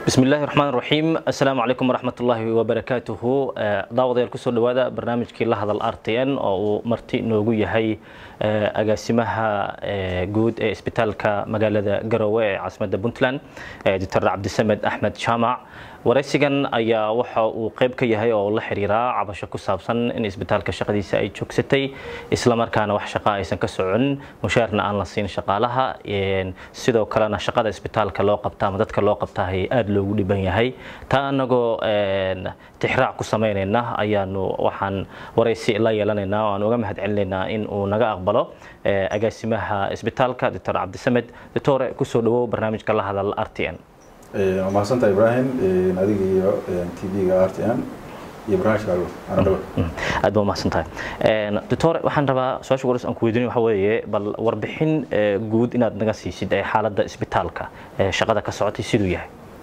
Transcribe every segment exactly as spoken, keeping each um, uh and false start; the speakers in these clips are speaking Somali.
بسم الله الرحمن الرحيم السلام عليكم ورحمة الله وبركاته دعوة الكسر لهذا برنامج كلا هذا الار تي ان أو مرتي نوجي هاي أقاسمها جود إسبيتال كمجال جروي عاصمة بنتلان دكتور عبد السمد أحمد شامع waraysigan ayaa waxa uu qayb ka yahay oo la xiriira cabasho ku saabsan in isbitaalka shaqadiisa ay joogsatay isla markaana wax shaqo aysan ka socon mushaarna aan la siin shaqaalaha sidoo kalena shaqada isbitaalka loo qabtaa ama dadka loo qabtaa ay aad loogu dhiban yahay taa anagoo tixraac ku sameeynayna ayaanu waxaan waraysi la yeelanaynaa oo aan uga mahadcelinaynaa in uu naga aqbalo agaasimaha isbitaalka Dr. Abdi Samed Dr. ku soo dhawow barnaamijka la hadal R T N ما سنت إبراهيم نادي تي في آر تي إن إبراهيم شغال أنا دور. أدو ما سنتها. دكتور وحن ربا سؤال شغلس أنكو يدني وحوي بل وربحين جود إن نجسي سيد حالة إسبيتالك شغلة كسعتي سيدوية.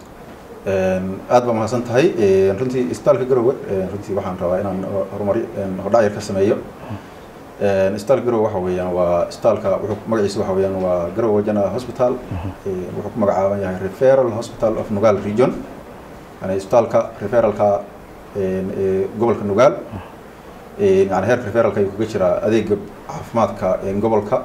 أدو ما سنتها رنتي إسبيتالك جروه رنتي وحن ربا إن هرمري هرداير كسمية. إسبيتال جروه وحوي يعني وإسبيتالك وحكم مجلس وحوي يعني وجروه جنا هوسبيتال وحكم مجعوا يعني ريفيرال هوسبيتال أوف نوغال ريجون يعني إسبيتالك ريفيرال كا قبل كنوغال يعني هير ريفيرال كا يكجرا أديك عفمات كا قبل كا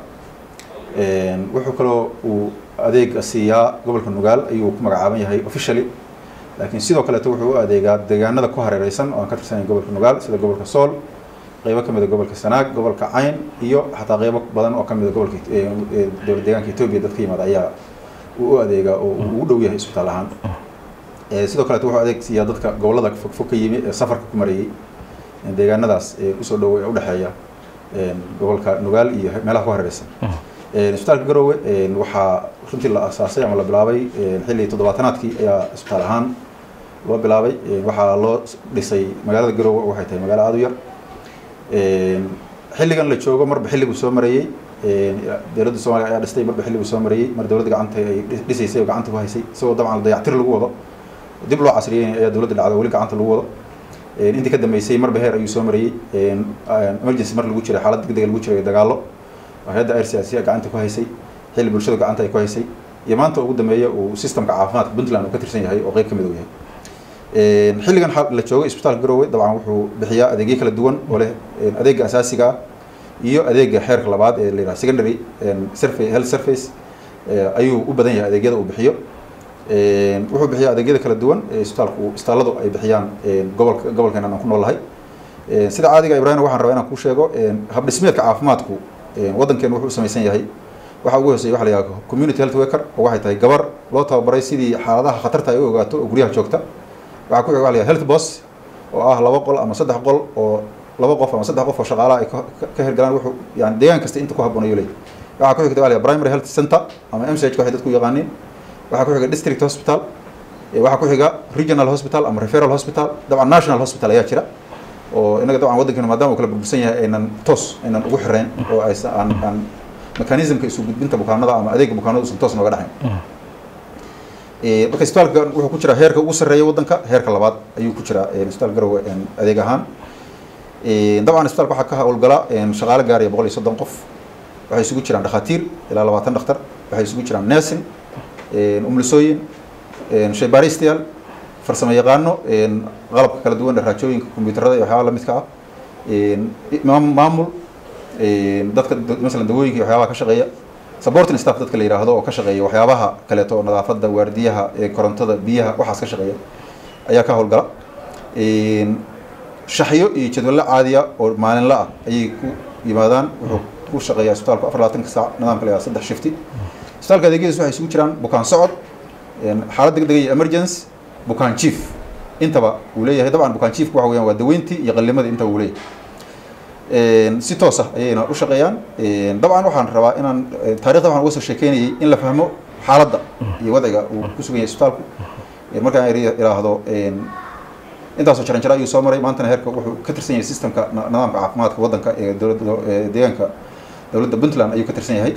وحكلو وأديك السيا قبل كنوغال أيوه مجعوا يعني officially لكن سيدو كلا توحوا أديك دجانا ده كهر رئيسا أو كتر سنة قبل كنوغال سيدا قبل كسول قيبك كم قبل كسناك قبل كعين إيو حتى قيبك بدن أو كم قبل ك دول ديان كتوبي دتكي ما ضيع وأديجا ودويه إسبتال عن سيدو كلا توه أديك سيادتك قبل ذاك فك فكي سفر كمري ديجان نداس وصل دو وده حيا قبل كنقال إيه ملاك وهر بس إسبتال جروه وحى خنتي الأساسية على بلابي حلي تضبطنات كي يا إسبتال عن لو بلابي وحى الله لسي مجال جروه وحى تي مجال عادية xilligan la joogo marba xilligu soo marayay dawladda Soomaaliya ayaa dhistay marba xilligu soo marayay mar dawladda gacanta ay dhisaysay oo gacanta ku haysay soo dabcan dayactir lagu wado dib loo casriyeeyay ayaa dawladda dhacday wali gacanta lagu wado intii ka dambeysay marba heer ayuu soo marayay emergency mar lagu jiray xaalad degdeg lagu jiray dagaalo hay'adda R C S gacanta ku haysay xilli bulshada gacanta ay ku haysay iyo maanta ugu dambeeya uu systemka caafimaadka Puntland uu ka tirsan yahay oo qayb ka mid u yahay xilligan la joogo isbitaalka Garowe dabcan wuxuu bixiyaa adeegyo kala duwan oo leh adeegga asaasiga iyo adeegga xeerka labaad ee la yiraahdo secondary service health service ayuu u badan yahay adeegyada uu bixiyo wuxuu bixiyaa adeegyada kala duwan ee isbitaalku isbitaaladu ay bixiyaan gobolka gobolkeena aan ku noolahay sida caadiga Ibrahim waxaan rabaa inaan ku sheego hab dhismeedka caafimaadku wadankeena wuxuu samaysan yahay waxa ugu hooseeya waxa la yiraahdo community health worker oo waxay tahay gabar loo tababaray sidii xaaladaha khatarta ay u ogaato oo guryaha joogta waxa ku xigay health boss oo ah laba qol ama saddex qol oo laba qof ama saddex qof oo shaqaalaha ay ka hirgalaan wuxuu yani deegaan kasta inta ku haboonayo leeyahay waxa ku xigay primary health center ama M C H waxay dadku yaqaaniin waxa ku xigay district hospital waxa ku xigay regional hospital ama referral hospital dabcan national hospital ayaa jira oo inaga dabcan wadankeena maadaama uu kala burbursan yahay aynan toos aynan ugu xireen oo aysan aan mechanismka isu gudbinta bukaanada ama adeegga bukaanadu uusan toos nooga dhaxayn marka isbitaalka wuxuu ku jira heerka ugu sareeya wadanka heerka labaad ayuu ku jira isbitaalka Garowe adeeg ahaan dabcan isbitaalka waxa ka hawlgala shaqaale gaar ah boqol iyo soddon qof waxay isugu jiraan dhakhaatiir ilaa labaatan dhakhtar waxay isugu jiraan nursing umlisooyin shaybaaristayaal farsamo yaqaano qalabka kala duwan raajooyinka kombiyuutarada iyo waxyaabo la midka ah maamul dadka mesela dawooyinka iyo waxyaabaha ka shaqeeya supporting staff dadka la yiraahdo oo ka shaqeeya waxyaabaha kale oo nadaafadda waardiyaha ee korontada biyaha waxaas ka shaqeeya ayaa ka howlgala een shaxyo iyo jadwal caadiya oo maalinle ah ayay ku yimaadaan wuxuu ku shaqeeyaa isbitaalku afar iyo labaatan saac nidaamka la saddex shifti isbitaalka adeegyadiisu waxay isugu jiraan bukaan socod een xaalad degdeg ah emergency bukaan chief intaba uu leeyahay dabcan bukaan chief waxa weeyaan waa daweyntii iyo qalliimada inta uu leeyahay si toos ah ayayna u shaqeeyaan dabcan waxaan rabaa inaan taariikhda waxaan uga soo sheekeynayay in la fahmo xaaladda iyo wadciga uu ku sugan yahay isbitaalku markaan iraahdo intaasoo jaran jara ayuu soo maray maantana heerka wuxuu ka tirsan yahay systemka nidaamka caafimaadka wadanka ee dowladda deegaanka dowladda Puntland ayuu ka tirsan yahay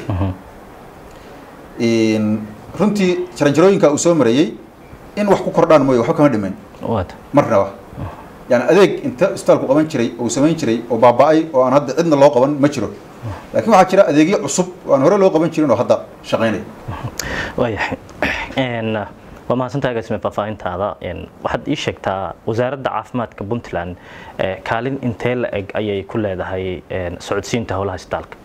runtii jaran jarooyinka uu soo marayay in wax ku kordhaan mooyo waxba kama dhimayn marnaba يعني أديك أنت استالكوا قبل شري أو سمين شري أو باباي أو أنا هذا عندنا الله قبل ما شرو لكن واحد شرا أديك عصب وأنا هرا الله قبل شري إنه هذا شغالي. ويح إن waa mahadsantahay agaasime faahfaahintaada waxaad ii sheegtaa wasaaradda caafimaadka Puntland kaalin intee la eg ayay ku leedahay socodsiinta howlaha isbitaalka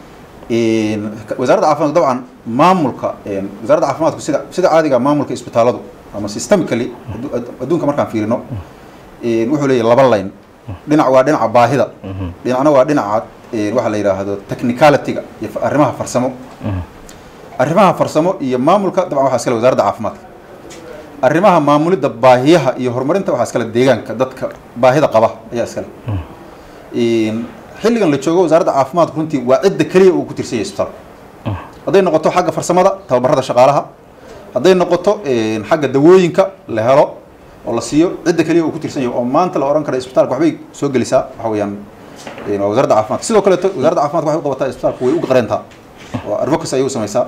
wasaaradda caafimaadku dabcan maamulka wasaaradda caafimaadku sida sida caadiga maamulka isbitaaladu ama systemically adduunka markaan fiirino wuxuu leeyahay laba line dhinac waa dhinaca baahida dhinacna waa dhinaca waxa la yiraahdo technicality-ga iyo arrimaha farsamo arrimaha farsamo iyo maamulka dabcan waxa iskale wasaaradda caafimaadka arrimaha maamulida baahiyaha iyo horumarinta waxa iskale deegaanka dadka baahida qaba ayaa iskale xilligan la joogo wasaaradda caafimaadku runtii waa cidda kaliya uu ku tirsan yahay isbitaalka hadday noqoto xagga farsamada tababarada shaqaalaha hadday noqoto xagga dawooyinka la helo oo la siiyo cidda kaliya uu ku tirsan yahay oo maanta la oran karo isbitaalka waxbay soo gelisaa waxa weeyaan waa wasaaradda caafimaadka sidoo kale wasaaradda caafimaadka waxay u qabataa isbitaalka way u qareentaa oo advocacy ayay u samaysaa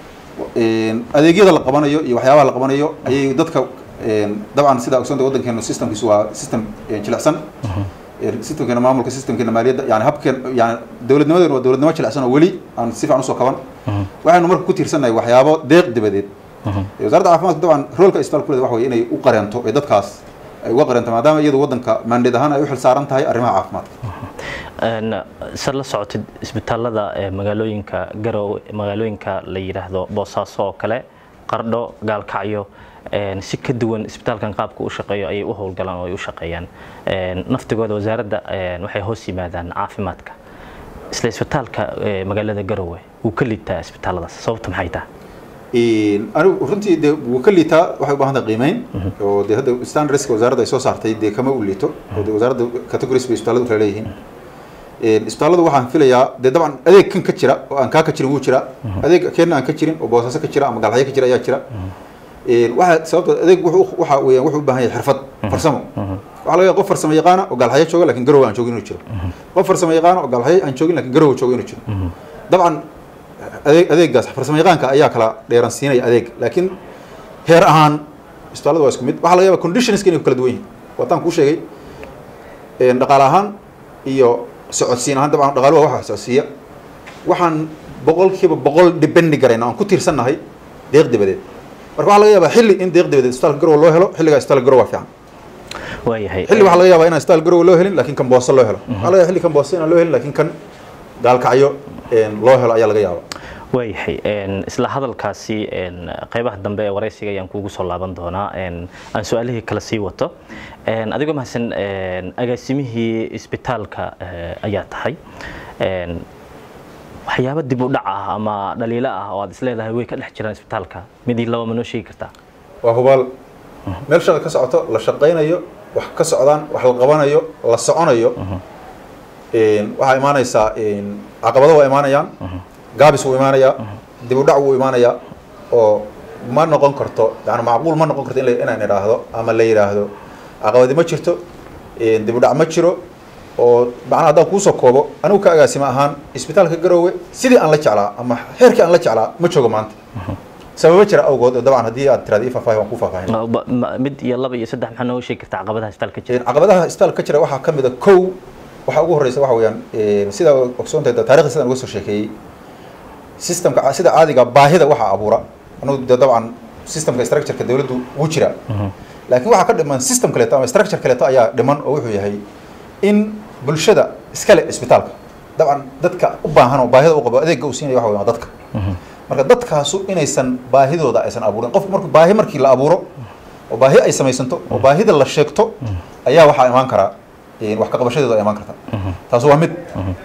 adeegyada la qabanayo iyo waxyaabaha la qabanayo ayay dadka dabcan sida ogsoonta waddankeenu systemkiisu waa system jilicsan systemkeena maamulka systemkeena maaliyadda yani habkeen yani dowladnimadeenu waa dowladnimo jilicsan oo weli aan si fiican usoo kaban waxaynu marka ku tiirsannahay waxyaabo deeq dibadeed wasaaradda caafimaadku dabcan roolka isbitaalka ku leedahay waxa weeye inay u qareento ee dadkaas ay uga qareento maadaama iyadu waddanka mandate ahaan ay u xil saaran tahay arrimaha caafimaadka sar la socotid isbitaalada magaalooyinka garow magaalooyinka la yiraahdo Boosaaso oo kale Qardho Gaalkacyo si ka duwan isbitaalkan qaabka u shaqeeyo ay u howlgalaan oo ay u shaqeeyaan naftigooda wasaaradda waxay hoos yimaadaan caafimaadka isla isbitaalka magaalada Garowe uu ka liitaa isbitaaladaas sababta maxay tahay anigu runtii de wuu ka liitaa waxay u baahan tahay qiimeyn oo de hadda standardska wasaaradda ay soo saartay de kama u liito oo de wasaaradda categories bay isbitaaladu kala leeyihiin isbitaaladu waxaan filayaa dee dabcan adeeg kan ka jira oo aan kaa ka jirin wuu jira adeeg keenna aan ka jirin oo Boosaaso ka jira ama Gaalkacyo ka jira ayaa jira waxa sababta adeeg wuxuu waxa weeyaan wuxuu u baahan yahay xirfad farsamo waxa laga qof farsamo yaqaan oo Gaalkacyo jooga laakiin Garowe aan joogin inuu jiro qof farsamo yaqaan oo Gaalkacyo aan joogin laakiin Garowe jooga inuu jiro dabcan adeeg adeegaas farsamo yaqaanka ayaa kala dheeran siinaya adeeg laakiin heer ahaan isbitaaladu waa isku mid waxa laga yaabaa conditions inay kala duwan yihiin wataan ku sheegay ee dhaqaale ahaan iyo socodsiin ahaan dabcan dhaqaaluhu waxa socodsiiya waxaan boqolkiiba boqol depend garayna aan ku tiirsannahay deeq dibadeed marka waxa laga yaabaa xilli in deeq dibadeed isbitaalka Garowe loo helo xilliga isbitaalka Garowe waa fiican waayahay xilli waxa laga yaabaa in isbitaalka Garowe loo helin laakiin kan Boosaaso loo helo waxa laga yaabaa xilli kan Boosaaso loo helin laakiin kan Gaalkacyo loo helo ayaa laga yaabaa waayahay isla hadalkaasi qaybaha dambe ee wareysiga ayaan kuugu soo laaban doonaa aan su'aalihii kala sii wato adigoo mahadsan agaasimihii isbitaalka ayaa tahay waxyaabo dib u dhac ah ama dhaliilo ah oo aad isleedahay way ka dhex jiraan isbitaalka midii laba ma noo sheegi kartaa waa hubaal meel shaqo ka socoto la shaqaynayo wax ka socdaan wax la qabanayo la soconayo waxaa imaanaysaa caqabado waa imaanayaan gaabis wuu imaanayaa dib u dhac wuu imaanayaa oo ma noqon karto yani macquul ma noqon karto in inaan idhaahdo ama la yidhaahdo caqabadi ma jirto dib u dhac ma jiro oo macnaha haddaan kuusoo koobo anigu ka agaasima ahaan isbitaalka Garowe sidii aan la jeclaa ama heerkii aan la jeclaa ma joogo maanta sababa jira awgood oo dabcan haddii aad tiraado ifafaahi waan ku faahfaahin mid iyo laba iyo saddex maxaa nooga sheegi kartaa caqabadaha isbitaalka jira caqabadaha isbitaalka ka jira waxaa ka mid a kow waxaa ugu horreysa waxa weeyaan sidaa ogsoontahay taariikhda sidaan uga soo sheekeeyey systemka sida caadiga baahida waxa abuura anu dabcan systemka structure-ka dawladdu wuu jira laakiin waxa ka dhiman system kaleeto ama structure kaleeto ayaa dhiman oo wuxuu yahay in bulshada iskale isbitaalka dabcan dadka u baahan oo baahida u qabo adeegga uu siinayo waxa weeyaan dadka marka dadkaasu inaysan baahidooda aysan abuurin qofku markuu baahi markii la abuuro oo baahi ay samaysanto oo baahida la sheegto ayaa waxaa imaan karaa wax ka qabashadeedu ay imaan karta taas waa mid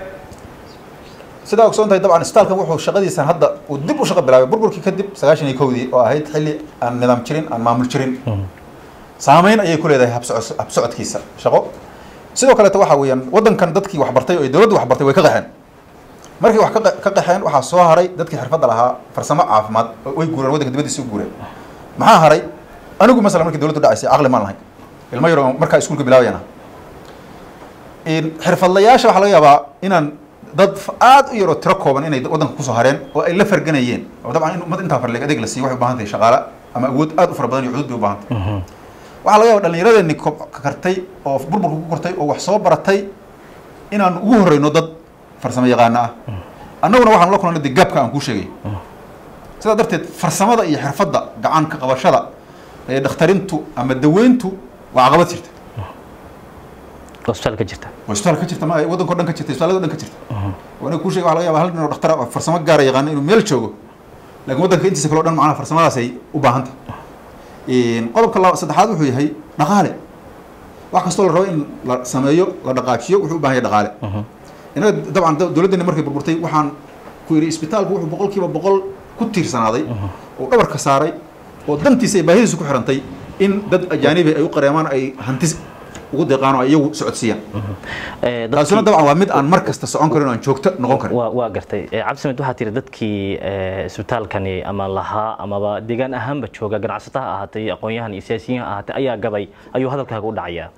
sidaa ogsoon tahay dabcan isbitaalkan wuxuu shaqadiisan hadda uu dib u shaqo bilaabay burburkii kadib sagaashan iyo kowdii oo ahayd xilli aan nidaam jirin aan maamul jirin saameyn ayay ku leedahay habsocod habsocodkiisa shaqo sidoo kaleeto waxa weeyaan waddankan dadkii wax bartay oo dawladdu wax bartay way ka qaxeen markii wax ka qaxeen waxaa soo haray dadkii xirfadda lahaa farsamo caafimaad way guureen waddanka dibaddiisa u guureen maxaa haray anigu masalan markii dawladdu dhacaysay caqli maan lahayn ilmo yar oo markaa iskuulka bilaabayana xirfadlayaasha waxaa laga yaabaa inaan dad aad u yar oo tiro kooban inay waddanka kusoo hareen oo ay la farganayeen oo dabcan in ummad intaa farleeg adeeg la siiyo waxay u baahan tahay shaqaale ama awood aad u fara badan iyo cudud bay u baahan tahay waxaa laga yaabaa dhallinyaradeenni kartay oo burburka ku kortay oo wax soo baratay inaan ugu horreyno dad farsamo yaqaana ah annaguna waxaanu la kulannay dee gaabka aan kuu sheegay sidaa darteed farsamada iyo xirfadda gacan ka qabashada dhakhtarintu ama daweyntu waa caqabad jirta hospital ka jirta hospital ka jirta ma wadanka dhan ka jirta hospitalada dhan ka jirta wana ku sheegay waxa laga yaabaa hal nin oo dhakhtar ah farsamo gaar ah yaqaan inuu meel joogo laakiin wadanka intiisa kale oo dhan macnaha farsamadaas ay u baahan tahay in qodobka saddexaad wuxuu yahay dhaqaale wax kastoo la rabo in la sameeyo la dhaqaajiyo wuxuu u baahan yahay dhaqaale inaga dabcan dawladdeena markay burburtay waxaan ku yiri isbitaalku wuxuu boqolkiiba boqol ku tiirsanaaday oo dhabarka saaray oo dantiisa ay baahidiisu ku xirantay in dad ajaanibi ay u qareemaan ay hanti ugu deeqaano iyagu socodsiiyaan taasuna dabcan waa mid aan mar kasta socon karin oo aan joogto noqon karin waa waa gartay cabdisamed waxaa tiri dadkii isbitaalkani ama lahaa amaba deegaan ahaanba jooga ganacsatada ahaatay aqoon-yahan iyo siyaasiyiin ahaatay ayaa gabay ayuu hadalkaaga u dhacayaa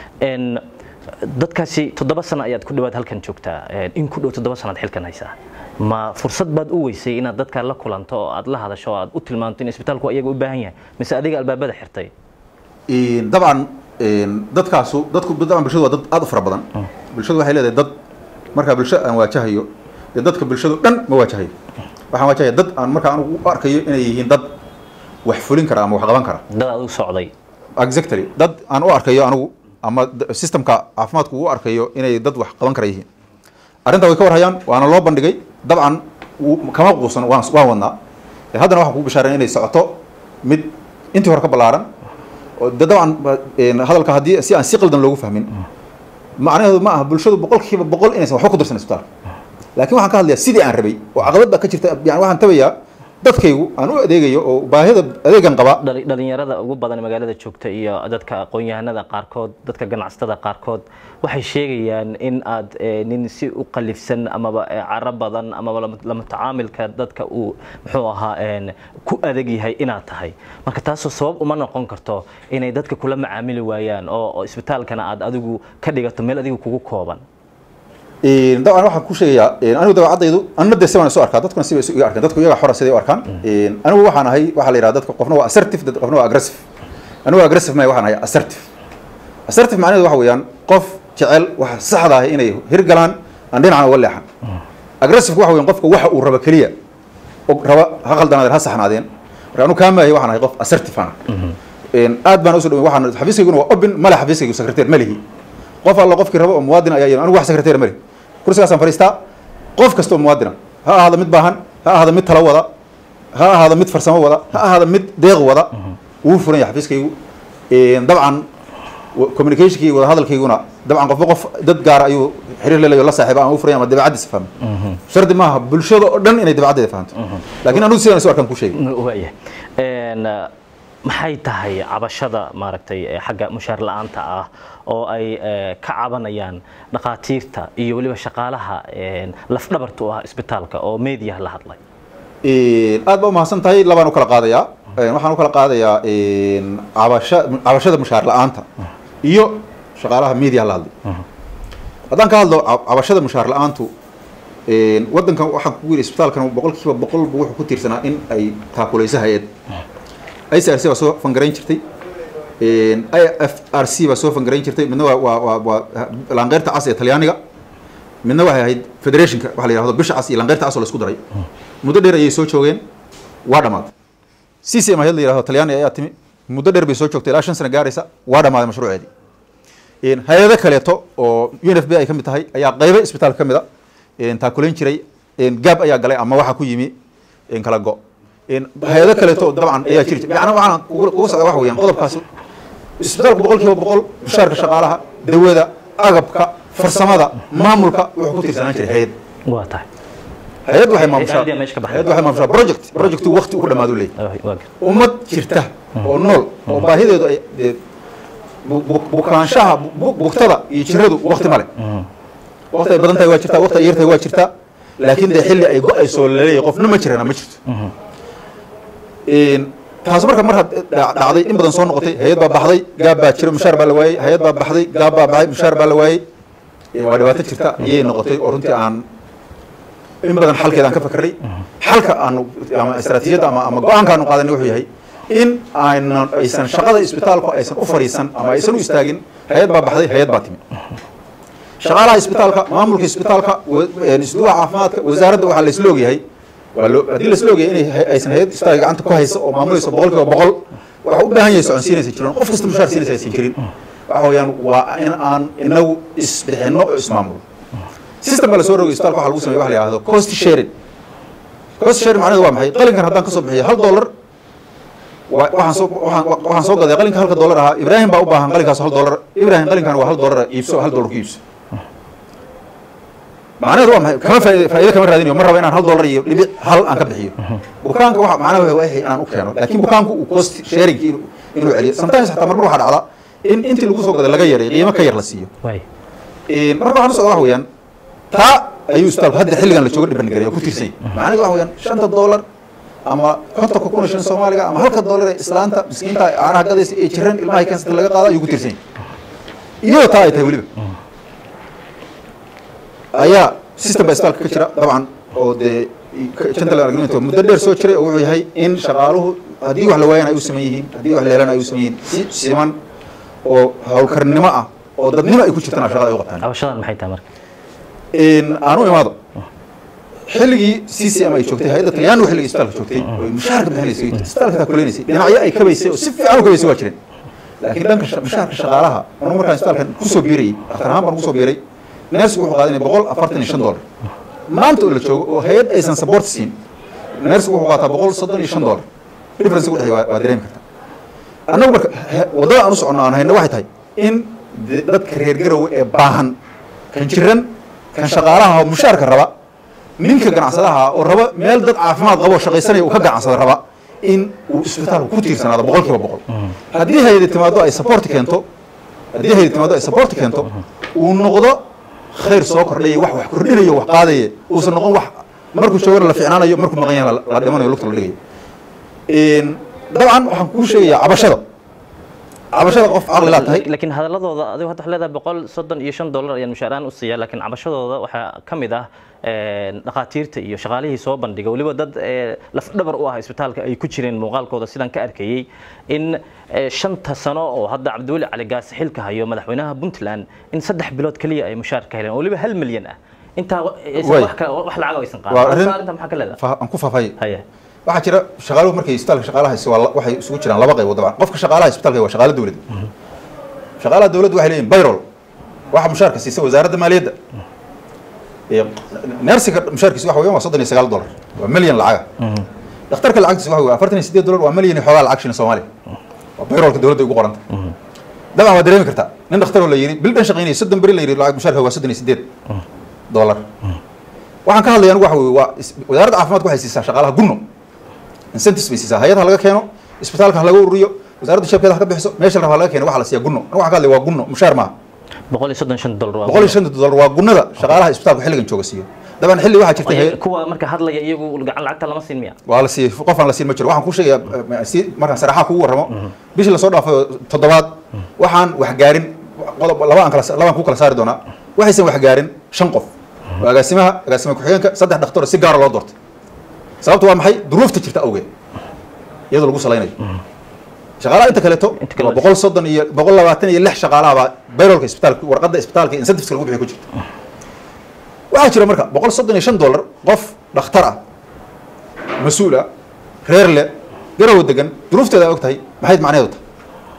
dadkaasi toddoba sano ayaad ku dhawaad halkan joogtaa in ku dhow toddoba sanaad xilkan haysaa ma fursad baad u weysay inaad dadka la kulanto oo aad la hadasho oo aad u tilmaanto in isbitaalku ayaga u baahan yahay mise adiga albaabada xirtay dabcan dadkaasu dadku dabcan bulshadu waa dad aad u fara badan bulshadu waxay leedahay dad markaa bulsho aan waajahayo dee dadka bulshadu dhan ma waajahayo waxaan waajahaya dad aan markaa anugu u arkayo inay yihiin dad wax fulin kara ama wax qaban kara dad aad u socday exactly dad aan u arkayo anugu ama systemka caafimaadku u arkayo inay dad wax qaban kara yihiin arrintaa way ka warhayaan waana loo bandhigay dabcan kama quusan waan waan wadnaa haddana waxaan kugu bishaaray inay socoto mid intii hore ka ballaaran oo dabcan hadalka haddii si aan si qaldan loogu fahmin macnaheedu ma aha bulshadu boqolkiiba boqol inaysan waxba ku darsan isbitaalka laakiin waxaan ka hadlayaa sidii aan rabay oo caqabad baa ka jirta yani waxaan tabayaa dadkaygu aan u adeegayo oo baahida adeegan qaba dhalinyarada ugu badan magaalada joogta iyo dadka aqoon-yahanada qaarkood dadka ganacsatada qaarkood waxay sheegayaan in aad nin si u qalifsan amaba caro badan amaba lama tacaamilka dadka uu muxuu ahaa ku adag yahay inaad tahay marka taasoo sabab uma noqon karto inay dadka kula macaamili waayaan oo isbitaalkana aad adigu ka dhigato meel adigu kugu kooban dabcan waxaan ku sheegayaa anigu dabeecadaydu anna dee sibaan isu arkaa dadkuna siba isu iga arkaan dadku iyaga xora siday u arkaan anigu waxaan ahay waxaa la yidhaha dadka qofna waa assertive qofna waa aggressive anigu aggressive maya waxaan ahay assertive assertive macnaheedu waxa weeyaan qof jecel waxa saxda ah inay hirgalaan aan dhinacna uga leexan aggressive waxa weeyaan qofka waxa uu rabo keliya oo raba ha qaldanaadeen ha saxnaadeen marka anigu kaa maahay waxaan ahay qof assertive ana aad baan usoo dhaway waxaan xafiiskayguna waa open male xafiiskaygu secretary malihi qof alla qofkii rabo oo muwaadin ayaa yidhi anigu wax secretary mali kursigaasaan fadhiistaa qof kasta oo muwaadina ha ahaado mid baahan ha ahaado mid talo wada ha ahaado mid farsamo wada ha ahaado mid deeq wada wuu furan yahay xafiiskaygu dabcan communicationkii wada hadalkayguna dabcan qofba qof dad gaara ayuu xiriir leleeyo la saaxiiba aan u furan ama dabeecaddiisa fahmo shardi maaha bulshada oo dhan inay dabeecaddeeda fahanto laakiin anigu sidaan isu arkaan ku sheegay waaya maxay tahay cabashada maaragtay xagga mushaar la'aanta ah oo ay ka cabanayaan dhaqaatiirta iyo waliba shaqaalaha lafdhabarta u ah isbitaalka oo meediyaha la hadlay aad baa umahadsan tahay labaan u kala qaadayaa waxaan u kala qaadayaa cabasha cabashada mushaar la'aanta iyo shaqaalaha meediyaha la hadlay haddaan ka hadlo cabashada mushaar la'aantu waddankan waxaan kugu yidhi isbitaalkan boqolkiiba boqol buu wuxuu ku tiirsanaa in ay taakulayso hay-ad I C R C baa soo fangarayn jirtay I F R C baa soo fangarayn jirtay midna waa waa waa lanqeyrta cas ee talyaaniga midna waxay ahayd federationka waxa la yidhahdo bisha cas iyo lanqeyrta cas oo la isku daray muddo dheer ayay soo joogeen waa dhamaaday C C M hayad la yidhahdo talyaani ayaa timi muddo dheer bay soo joogtay ilaa shan sano gaaraysa waa dhamaaday mashruuceedii hay-ado kaleeto oo U N F B ay ka mid tahay ayaa qaybo isbitaalka ka mid a taakulayn jiray gaab ayaa galay ama waxa ku yimi kala go hay-ado kaleeto dabcan ayaa jiri jira yani waxaan kuga socda waxa weeyaan qodobkaas isbitaalku boqolkiiba boqol mushaarka shaqaalaha dawada agabka farsamada maamulka wuxuu ku tiirsanaan jiray hay-ad waa tahay hay-ad waxay maamushaa hay-ad waxay maamushaa project projectu waqti ugu dhamaadu leeyahay ummad jirta oo nool oo baahideedu ay bukaanshaha bugtada iyo jiradu waqti male waqti ay badan tahay waa jirtaa waqti ay yartahay waa jirtaa laakiin dee xilli ay go-ayso laleeyahay qofna ma jirana ma jirto taas marka mar dhacday in badan soo noqotay hay-ad baa baxday gaab baa jira mushaar baa la waayey hay-ad baa baxday gaab baa baxay mushaar baa la waayey waa dhibaato jirta ayay noqotay oo runtii aan in badan xalkeeda aan ka fakarnay xalka aan ama istaraatiijiyadda ama ama go-aanka aanu qaadanay wuxuu yahay in aynan aysan shaqada isbitaalku aysan u fadhiisan ama aysan u istaagin hay-ad baa baxday hay-ad baa timi shaqaalaha isbitaalka maamulka isbitaalka isduuca caafimaadka wasaaradda waxaa la isla ogyahay waa loo haddii la isla ogyahay inay aysan hay-ad isbitaalka gacanta ku hayso oo maamulayso boqolkiiba boqol waxa u baahan yahay soconsiinaysa jiran qof kasta mushaar siinaysa aysan jirin waxa weeyaan waa in aan inagu isbixinno oo ismaamulo system la soo rogay isbitaalka waxa lagu sameeyo waxa la yiraahdo cost sharing cost sharing macnaheedu waa maxay qalinkan haddaan ka soo bixiyo hal dollar waxaan soo waxaan waxaan soo gaday qalinka halka dollar ahaa Ibrahim baa u baahan qalinkaas hal dollar Ibrahim qalinkan waa hal dollar iibso hal dollar ku iibso macnaheedu waa maxay kama faa'iido kama raadinayo mar raba inaan hal dollar iyo dhibic hal aan ka bixiyo bukaanka waxa macnaheedu waa inaan u keeno laakiin bukaanku uu cost sharing inuu celiyo sometimes hatta marmar waxa dhacda in intii lagu soo gaday laga yaray qiimo ka yar la siiyo ee marka waxaan soo wax weeyaan taa ayuu isbitaalku hadda xilligan la joogo dhiban gareeyo ku tiirsan macnaheedu waxa weeyaan shanta dollar ama konton kun shan Soomaaliga ama halka dollar ee islaanta miskiinta aanaha gadaysa ee jiran ilmaha kansada laga qaado ayuu ku tiirsan iyo taa ay tahay waliba ayaa system isbitaalka ka jira dabcan oo de gentleman agreement muddo dheer soo jiray oo wuxuu yahay in shaqaaluhu haddii wax la waayana ay u sameeyeen haddii wax la helaan ay u sameeyeen si siman oo hawlkarnimo ah oo dadnimo ay ku jirtaan shaqada ay u qabtaan abashadan maxay tahay marka in aanu imaado xilligii C C M ay joogtay hay'adda Talyaaniga xilligii isbitaalka joogtay oo mushaharka bixinaysay isbitaalka ta kuleynayay dhinacyo ay ka baysay oo si fiican u kabaysay waa jireen laakiin dhanka mushaharka shaqaalaha oo markaan isbitaalka ku soo biiray dhakhtar ahaan baan ku soo biiray neersigu wuxuu qaadanay boqol afartan iyo shan dollar maanta oo la joogo oo hay'ad aysan support siin neersigu wuxuu qaataa boqol soddon iyo shan dollar difference u dhaxay waa dareemi kartaa annagu marka wadada aan u socono aan hayno waxay tahay in dadka reer garowe ee baahan kan jiran kan shaqaalaha mushaharka raba ninka ganacsadaha oo raba meel dad caafimaad qabo shaqaysanaya uu ka ganacsado raba in uu isbitaalku ku tiirsanaado boqolkiiba boqol haddii hay'ad timaado ay support keento haddii hay'ad timaado ay support keento uu noqdo khayr soo kordhay wax wax kordhinayo wax qaadaye uusan noqon wax markuu joogana la fiicnaanayo markuu maqan yahay la dhimanayo lugta la dhigayo in dabcan waxaan kuu sheegayaa cabashada cabashada qof aqli la tahay laakiin hadaladooda adigu hadda leedahay boqol soddon iyo shan dollar ayaan mushaaraan u siiyaa laakiin cabashadooda waxaa ka mid ah dhaqaatiirta iyo shaqaalihii soo bandhiga waliba dad laf dhabar u ah isbitaalka ay ku jireen muuqaalkooda sidaan ka arkayay in shanta sano oo hadda Cabdiweli Cali Gaas xilka hayo madaxweynaha Puntland in saddex bilood kaliya ay mushaar ka heleen waliba hal milyan ah inta wax ka wax lacag aysan qaadan arrinta maxaa ka leedahay aan ku faafay waxa jira shaqaaluhu markay isbitaalka shaqaalaha waxay isugu jiraan laba qaybood dabcan qofka shaqaalaha isbitaalka waa shaqaale dawladda shaqaalaha dawladda waxay leeyihiin payroll waxa mushaarka siisa wasaaradda maaliyadda ee nursiga mushaarkiisu waxa weeyaan waa soddon iyo sagaal dollar waa milyan lacag dhakhtarka lacagtiisu waxa weeye afartan iyo siddeed dollar waa milyan iyo xogaa lacag shilin Soomaaliya waa payrollka dawladda ugu qoranta dabcan waa dareemi kartaa nin dhakhtar oo la yiri bil dhan shaqeynaya soddon bari la yiri lacag mushaarka waa soddon iyo siddeed dollar waxaan ka hadlayaa waxa weeye waa wasaaradda caafimaadku waxay siisaa shaqaalaha gunno incentives bay siisaa hay'adaha laga keeno isbitaalka laga ururiyo wasaaradda shaqada ka bixiso meesha la laga keeno waxa la siiyaa gunno aniga waxa ka hadlay waa gunno mushaar ma boqol iyo soddon iyo shan dollar boqol iyo shan dollar waa gunnada shaqaalaha isbitaalka xilligan jooga siiyo daban xilli waxa jirtay kuwa marka hadlaya iyagu gacan lacagta lama siin miya waa la siiyay qof aan la siin ma jiro waxaan ku sheegayaa si markaan saraxa kugu warramo bishii la soo dhaafay toddobaad waxaan wax gaarin qodob laba aan kala laba ku kala saari doonaa waxaysan wax gaarin shan qof agaasimaha agaasimaha ku-xigeenka saddex dhakhtar si gaar loo doortay sababtu waa maxay duruufta jirta awgeed iyadoo lagu salaynayo shaqaalaha inta kaleeto boqol soddon iyo boqol labaatan iyo lix shaqaalaha baa payrollka isbitaalka warqadda isbitaalka incentives lagu bixiyo ku jirta waxaa jira marka boqol soddon iyo shan dollar qof dhakhtar ah mas-uul ah reer le garow degan duruufteeda og tahay maxayd macnaheedu tahay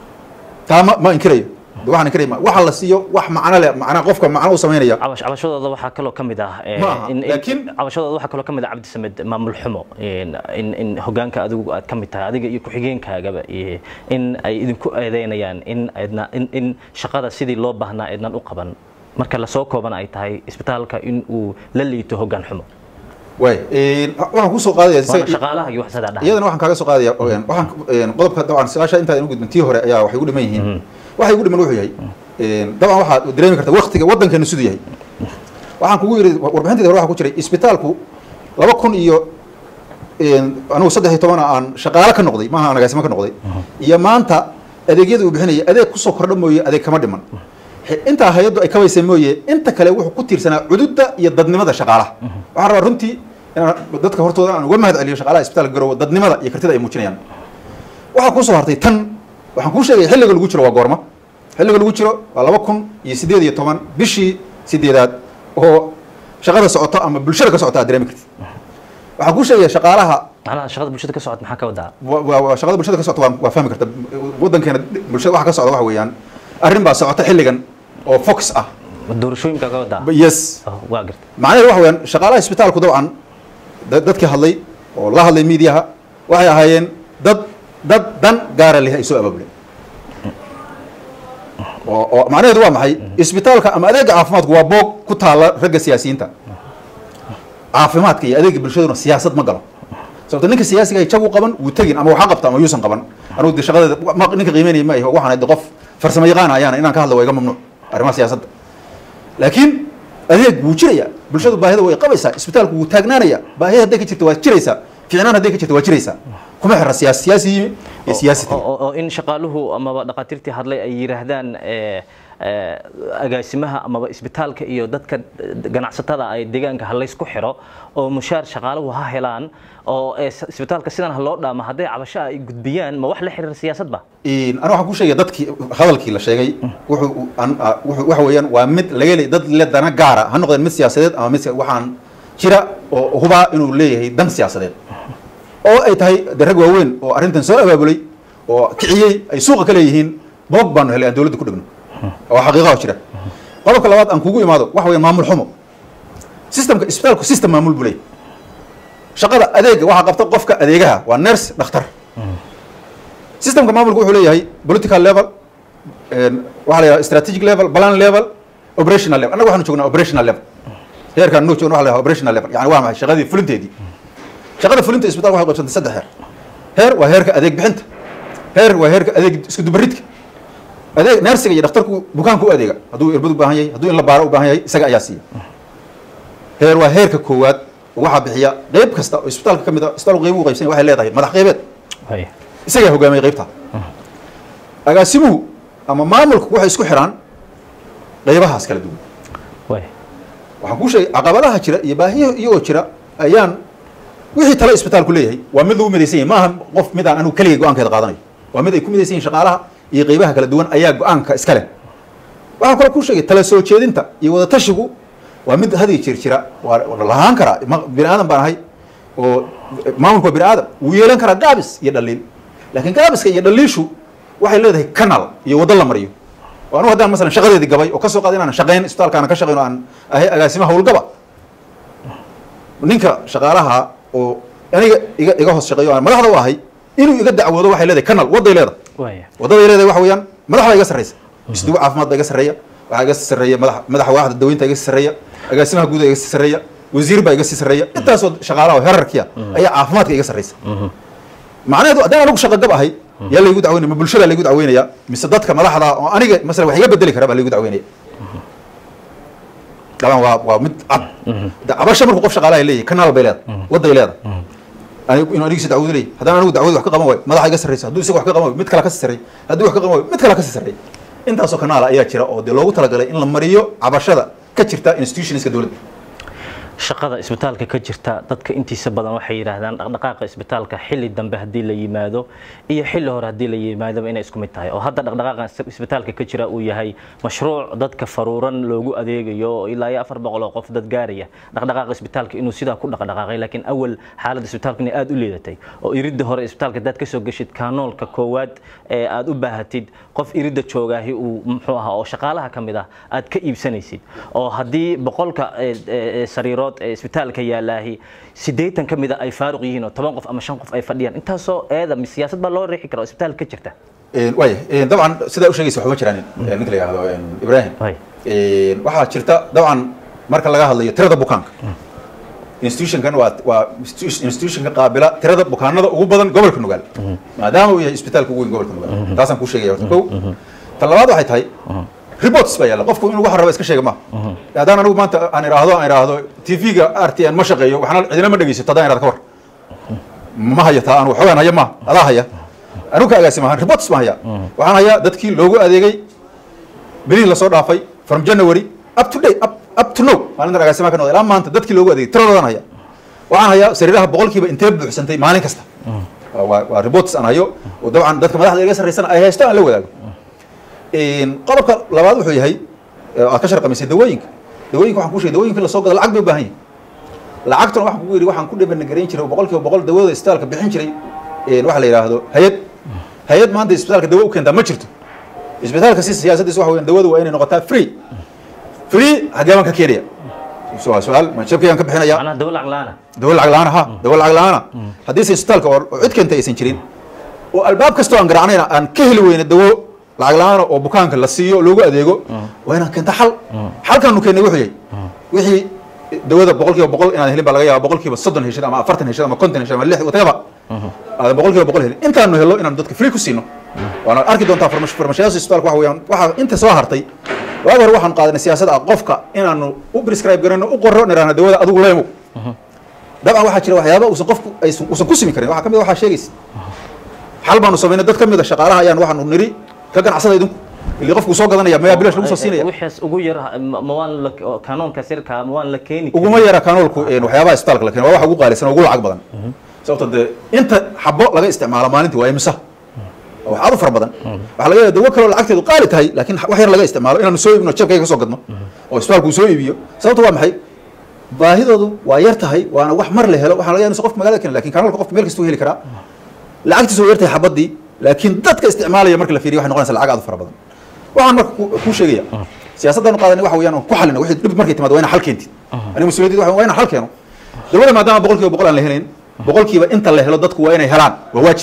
taa ma ma inkirayo waxaan inkiraya waxa la siiyo wax macna leh macna qofka macna u sameynaya cabashadooda waxaa kaloo ka mid ah in laakiin cabashadooda waxaa kaloo ka mid ah Cabdi Samed maamul xumo in in hogaanka adigu aad ka mid tahay adiga iyo ku-xigeenkaagaba in ay idinku eedeynayaan in aydna in shaqada sidii loo baahnaa aydnan u qaban marka la soo kooban ay tahay isbitaalka in uu la liito hogaan xumo way een waxaan ku soo qaadayaa shaqaalaha iyo wax sadaa iyadana waxaan kaaga soo qaadayaa waxaan qodobka dabcan su'aasha inta ay ugu gudbintii hore ayaa waxay ugu dhiman yihiin waxay ugu dhiman wuxuu yahay een dabcan waxa dareemi kartaa waqtiga wadankeena siduu yahay waxaan kugu yiri warbixintii hore waxa ku jiray isbitaalku laba kun iyo een anigu saddex iyo toban aan shaqaale ka noqday maaha anaga ka noqday iyo maanta adeegyada uu bixinaya adeeg ku soo kordha mooyee adeeg kama dhiman inta hay'addu ay ka waysay mooyee inta kale wuxuu ku tiirsanaa cududda iyo dadnimada shaqaalaha waxaan rabaa runtii dadka hortooda aan uga mahad celiyo shaqaalaha isbitaalka Garowe dadnimada iyo kartida ay muujinayaan waxa ku soo hartay tan waxaan ku sheegay xilliga lagu jiro waa goorma xilliga lagu jiro waa laba kun iyo siddeed iyo toban bishii sideedaad oo shaqada socota ama bulshada ka socota dareemi kartid waxaan ku sheegay shaqaalaha macnaha shaqada bulshada ka socod maxaa ka wadaa waa shaqada bulshada ka socota waa fahmi karta wadankeena bulshada waxa ka socda waxa weeyaan arrin baa socota xilligan oo fox ah doorashooyinka ka wadaa yes waa garta macnaheedu waxa weeyaan shaqaalaha isbitaalku dabcan dadkii hadlay oo la hadlay miidiyaha waxay ahaayeen dad dad dan gaara leh ay soo abaabulay oo oo macnaheedu waa maxay isbitaalka ama adeega caafimaadku waa boog ku taala ragga siyaasiyiinta caafimaadka iyo adeega bulshaduna siyaasad ma galo sababta ninka siyaasiga ay jagu qaban wuu tegin ama waxa qabta ama yuusan qaban anigu de shaqadeeda ninka qiimeynaya ma yahay waxaan qof farsamo yaqaan ayaan inaan ka hadlo waa iga mamnuuc arrimaha siyaasadda laakiin adeeg wuu jiraya bulshadu baahida way qabaysaa isbitaalku wuu taagnaanaya baahida hadday ka jirto waa jiraysaa ficnaan hadday ka jirto waa jiraysaa kuma xira siyaasi siyaasi iyo siyaasi oo in shaqaaluhu amaba dhaqaatiirtii hadlay ay yiraahdaan agaasimaha amaba isbitaalka iyo dadka ganacsatada ay deegaanka halays ku xiro oo mushaar shaqaaluhu ha helaan oo isbitaalka sidan ha loo dhaamo hadday cabasho ay gudbiyaan ma wax la xiriir siyaasadba in ana waxaan ku sheegay dadkii hadalkii la sheegay wuxuu wuxuu waxa weeyaan waa mid laga leeyahay dad le dana gaara ha noqdeen mid siyaasadeed ama mid waxaan jira oo huba inuu leeyahay dan siyaasadeed oo ay tahay darag waaweyn oo arrintan soo abaabulay oo kiciyay ay suuqa ka leeyihiin boog baanu helay aan dawladda ku dhigno oo xaqiiqo jira qodobka labaad aan kugu imaado waxa weeyaan maamul xumo systemka isbitaalku system maamul bulay shaqada adeega waxa qabta qofka adeegaha waa nurse dhakhtar systemka maamulku wuxuu leeyahay political level een waxa la yiraahdaa strategic level plan level operational level anagu waxaanu joognaa operational level heerkan noo joogno waxa la yiraahdaa operational level yani waa maxay shaqadii fulinteedii shaqada fulinta isbitaalka waxay qaybsantay saddex heer heer waa heerka adeeg bixinta heer waa heerka adeeg isku dubaridka adeeg nursiga iyo dhakhtarku bukaanku u adeega hadduu irbad u baahan yahay hadduu in la baaro u baahan yahay isaga ayaa siiya heer waa heerka koowaad waxaa bixiya qeyb kasta oo isbitaalka ka mid ah isbitaalku qeyb u qaybsan waxay leedahay madax qeybeed isagaa hogaamiyay qeybta agaasimuhu ama maamulku waxay isku xiraan qeybahaas kala duwan waxaan kuu sheegay caqabadaha jira iyo baahiyaha iyagoo jira ayaan wixii tale isbitaalku leeyahay waa mid lagu midaysan yahay maaha qof mid aan anigu keligay go-aankeeda qaadanayo waa mid ay ku midaysan yihin shaqaalaha iyo qeybaha kala duwan ayaa go-aanka iska leh waxaan kaloo kuu sheegay tala soo jeedinta iyo wadatashigu waa mid hadiyo jir jira waa lahaan karaa bini aadan baan ahay oo maamulku waa bini aadan wuu yeelan karaa gaabis iyo dhaliil laakiin gaabiska iyo dhaliishu waxay leedahay canal iyo waddo la mariyo oo anugu haddaan masalan shaqadeedii gabay oo ka soo qaada inaan shaqayn isbitaalka aanan ka shaqayn oo aan ahay agaasimaha howlgaba ninka shaqaalaha oo aniga iga iga hoos shaqeeyo aan madaxda u ahay inuu iga dacwoodo waxay leedahay canal wadday leedahay waddaday leedahay waxa weeyaan madaxda iga sarreysa isdugu caafimaad baa iga sarreeya waxaa iga sarreeya madax madaxa waaxda daweynta iga sarreeya agaasimaha guud iga sarreeya wasiir baa iga sii sarreeya intaasoo shaqaalaha oo herarkiya ayaa caafimaadka iga sarreysa macnaheedu haddaan anigu shaqa gab ahay yaa laygu dacweynaya ma bulshada laygu dacweynaya mise dadka madaxda oo aniga masalan wax iga bedeli kara baa laygu dacweynaya daban waa waa mid cad cabasho markuu qof shaqaalaha leeyahay kanaal bay leedahay wadday leedahay anigu inuu anigu si dacwado leeyahay haddaan anigu dacwada wax ka qaban waayo madaxa iga sarreysa hadduu isaga wax ka qaban waayo mid kale ka sii sarreeya hadduu wax ka qaban waayo mid kale ka sii sarreeya intaasoo kanaala ayaa jira oo dee loogu talagalay in la mariyo cabashada ka jirta institutionska dowladda shaqada isbitaalka ka jirta dadka intiisa badan waxay yiraahdaan dhaqdhaqaaqa isbitaalka xilli dambe hadii la yimaado iyo xilli hore hadii la yimaado inay isku mid tahay oo hadda dhaqdhaqaaqa isbitaalka ka jira uu yahay mashruuc dadka faruuran loogu adeegayo ilaa afar boqol oo qof dad gaaraya dhaqdhaqaaqa isbitaalka inuu sidaa ku dhaqdhaqaaqay laakiin awal xaaladda isbitaalka inay aad u leedatay oo iridda hore isbitaalka dad ka soo gashid kaanoolka koowaad ee aad u baahatid qof iridda joogaahi uu muxuu ahaa oo shaqaalaha ka mid ah aad ka iibsanaysid oo haddii boqolka sariiro isbitaalka yaalaahi sideetan ka mid ah ay faaruq yihiin oo toban qof ama shan qof ay fadhiyaan intaasoo eeda siyaasad baa loo riixi karaa isbitaalka ka jirta waaya dabcan sidaa u sheegaysa waxuma jiraan ninka la yihahdo ibrahim waxaa jirta dabcan marka laga hadlayo tirada bukaanka institutionkan waa waa institutionka qaabila tirada bukaanada ugu badan gobolka nugaal maadaama uu yahay isbitaalka ugu weyn gobolka nugaal taasaan kuu sheegaya horta kow tan labaad waxay tahay reports baa yaalla qofku inuu waxa raba iska sheega ma haddaan anigu maanta aan iraahdo aan iraahdo t v-ga r t n ma shaqeeyo waxna cidina ma dhegeysato haddaan irahdo ka war ma hayataa anigu xoogaan haya ma adaa haya anigu ka agaasi maahan reports ma haya waxaan hayaa dadkii loogu adeegay bilihii lasoo dhaafay from january up to day up up to now maalintan agaasimaha ka noqday ilaa maanta dadkii loogu adeegay tiradoodan haya waxaan hayaa sariiraha boqolkiiba intee buuxsantay maalin kasta waa waa reports aan hayo oo dabcan dadka madaxda iga sarreysana ay haysto aan la wadaago qodobka labaad wuxuu yahay aad ka sharqamisay dawooyinka dawooyinka waxaan kuu sheegay dawooyinka la soo gado lacag bay u baahan yihin lacagtuna waxaan kugu yidhi waxaan ku dhiban gareyn jiray boqolkiiba boqol dawada isbitaalka bixin jiray waxa la yiraahdo hay'ad hay'ad maanta isbitaalka dawo u keenta ma jirto isbitaalka si siyaasaddiisa waxa weeyaan dawadu waa inay noqotaa free free hagaaban ka keenaya su'aal su'aal ma jabkayaan ka bixinaya ana dawo lacag la'aan dawo lacag la'aan ha dawo lacag la'aan haddii isbitaalka oo cid keenta aysan jirin oo albaab kasta aan garaacnayna aan ka heli weyna dawo lacag la'aan oo bukaanka la siiyo loogu adeego waa inaan keenta xal xalkaanu keenay wuxuu yahay wixii dawada boqolkiiba boqol inaan helin baa laga yaabaa boqolkiiba soddon heshid ama afartan heshid ama konton heshid ama lix whatever aadan boqolkiiba boqol helin intaanu helo inaan dadka free ku siino waana arki doontaa farmashiyaasha isbitaalka waxa weeyaan waxa inta soo hartay waaba hore waxaan qaadanay siyaasad ah qofka inaanu u prescribe garano u qorro niraahna dawada adigu leemo dabcan waxaa jira waxyaaba uusan qofku aysan uusan ku simi karin waxa kamid waxaa sheegaysa xal baanu samaynay dad kamid ah shaqaalaha ayaan waxaanu niri ka ganacsada idinku اللي قفكو سو غدانيا ما بلاش lagu soo siinaya wixii ugu yar ma waan la kanoonka sirka ma waan la keeni ugu ma yara kanoolku een waxyaabaha isbitaalka la keenay waa wax ugu qaalisan ugu lacag badan sababtoo inta xabo laga isticmaalo maalintii waa imisa wax aad u far badan waxa laga yaabaa dawo kale lacagteedu qaali tahay laakiin wax yar laga isticmaalo inaanu soo iibino jabkayga soo gadno oo isbitaalku soo iibiyo sababtoo waa maxay baahidoodu waa yar tahay waana wax mar la helo waxa laga yaabaa qof magaalada kale laakiin kanoolka qof meel kasta uu heli karaa lacagtiisu yar tahay xabadii laakiin dadka isticmaalaya marka la fiiriyo waxay noqonaysaa lacag aad u far badan waxaan marka ku sheegaya siyaasaddan qaadanay waxa weeyaan ku xalina wixii dib markay timaado waa in xal keentid aniga mas'uuliyaddu waxa waa in xal keeno dawladda maadaama boqolkiiba boqol aan la helayn boqolkiiba inta la helo dadku waa inay helaan waa waajib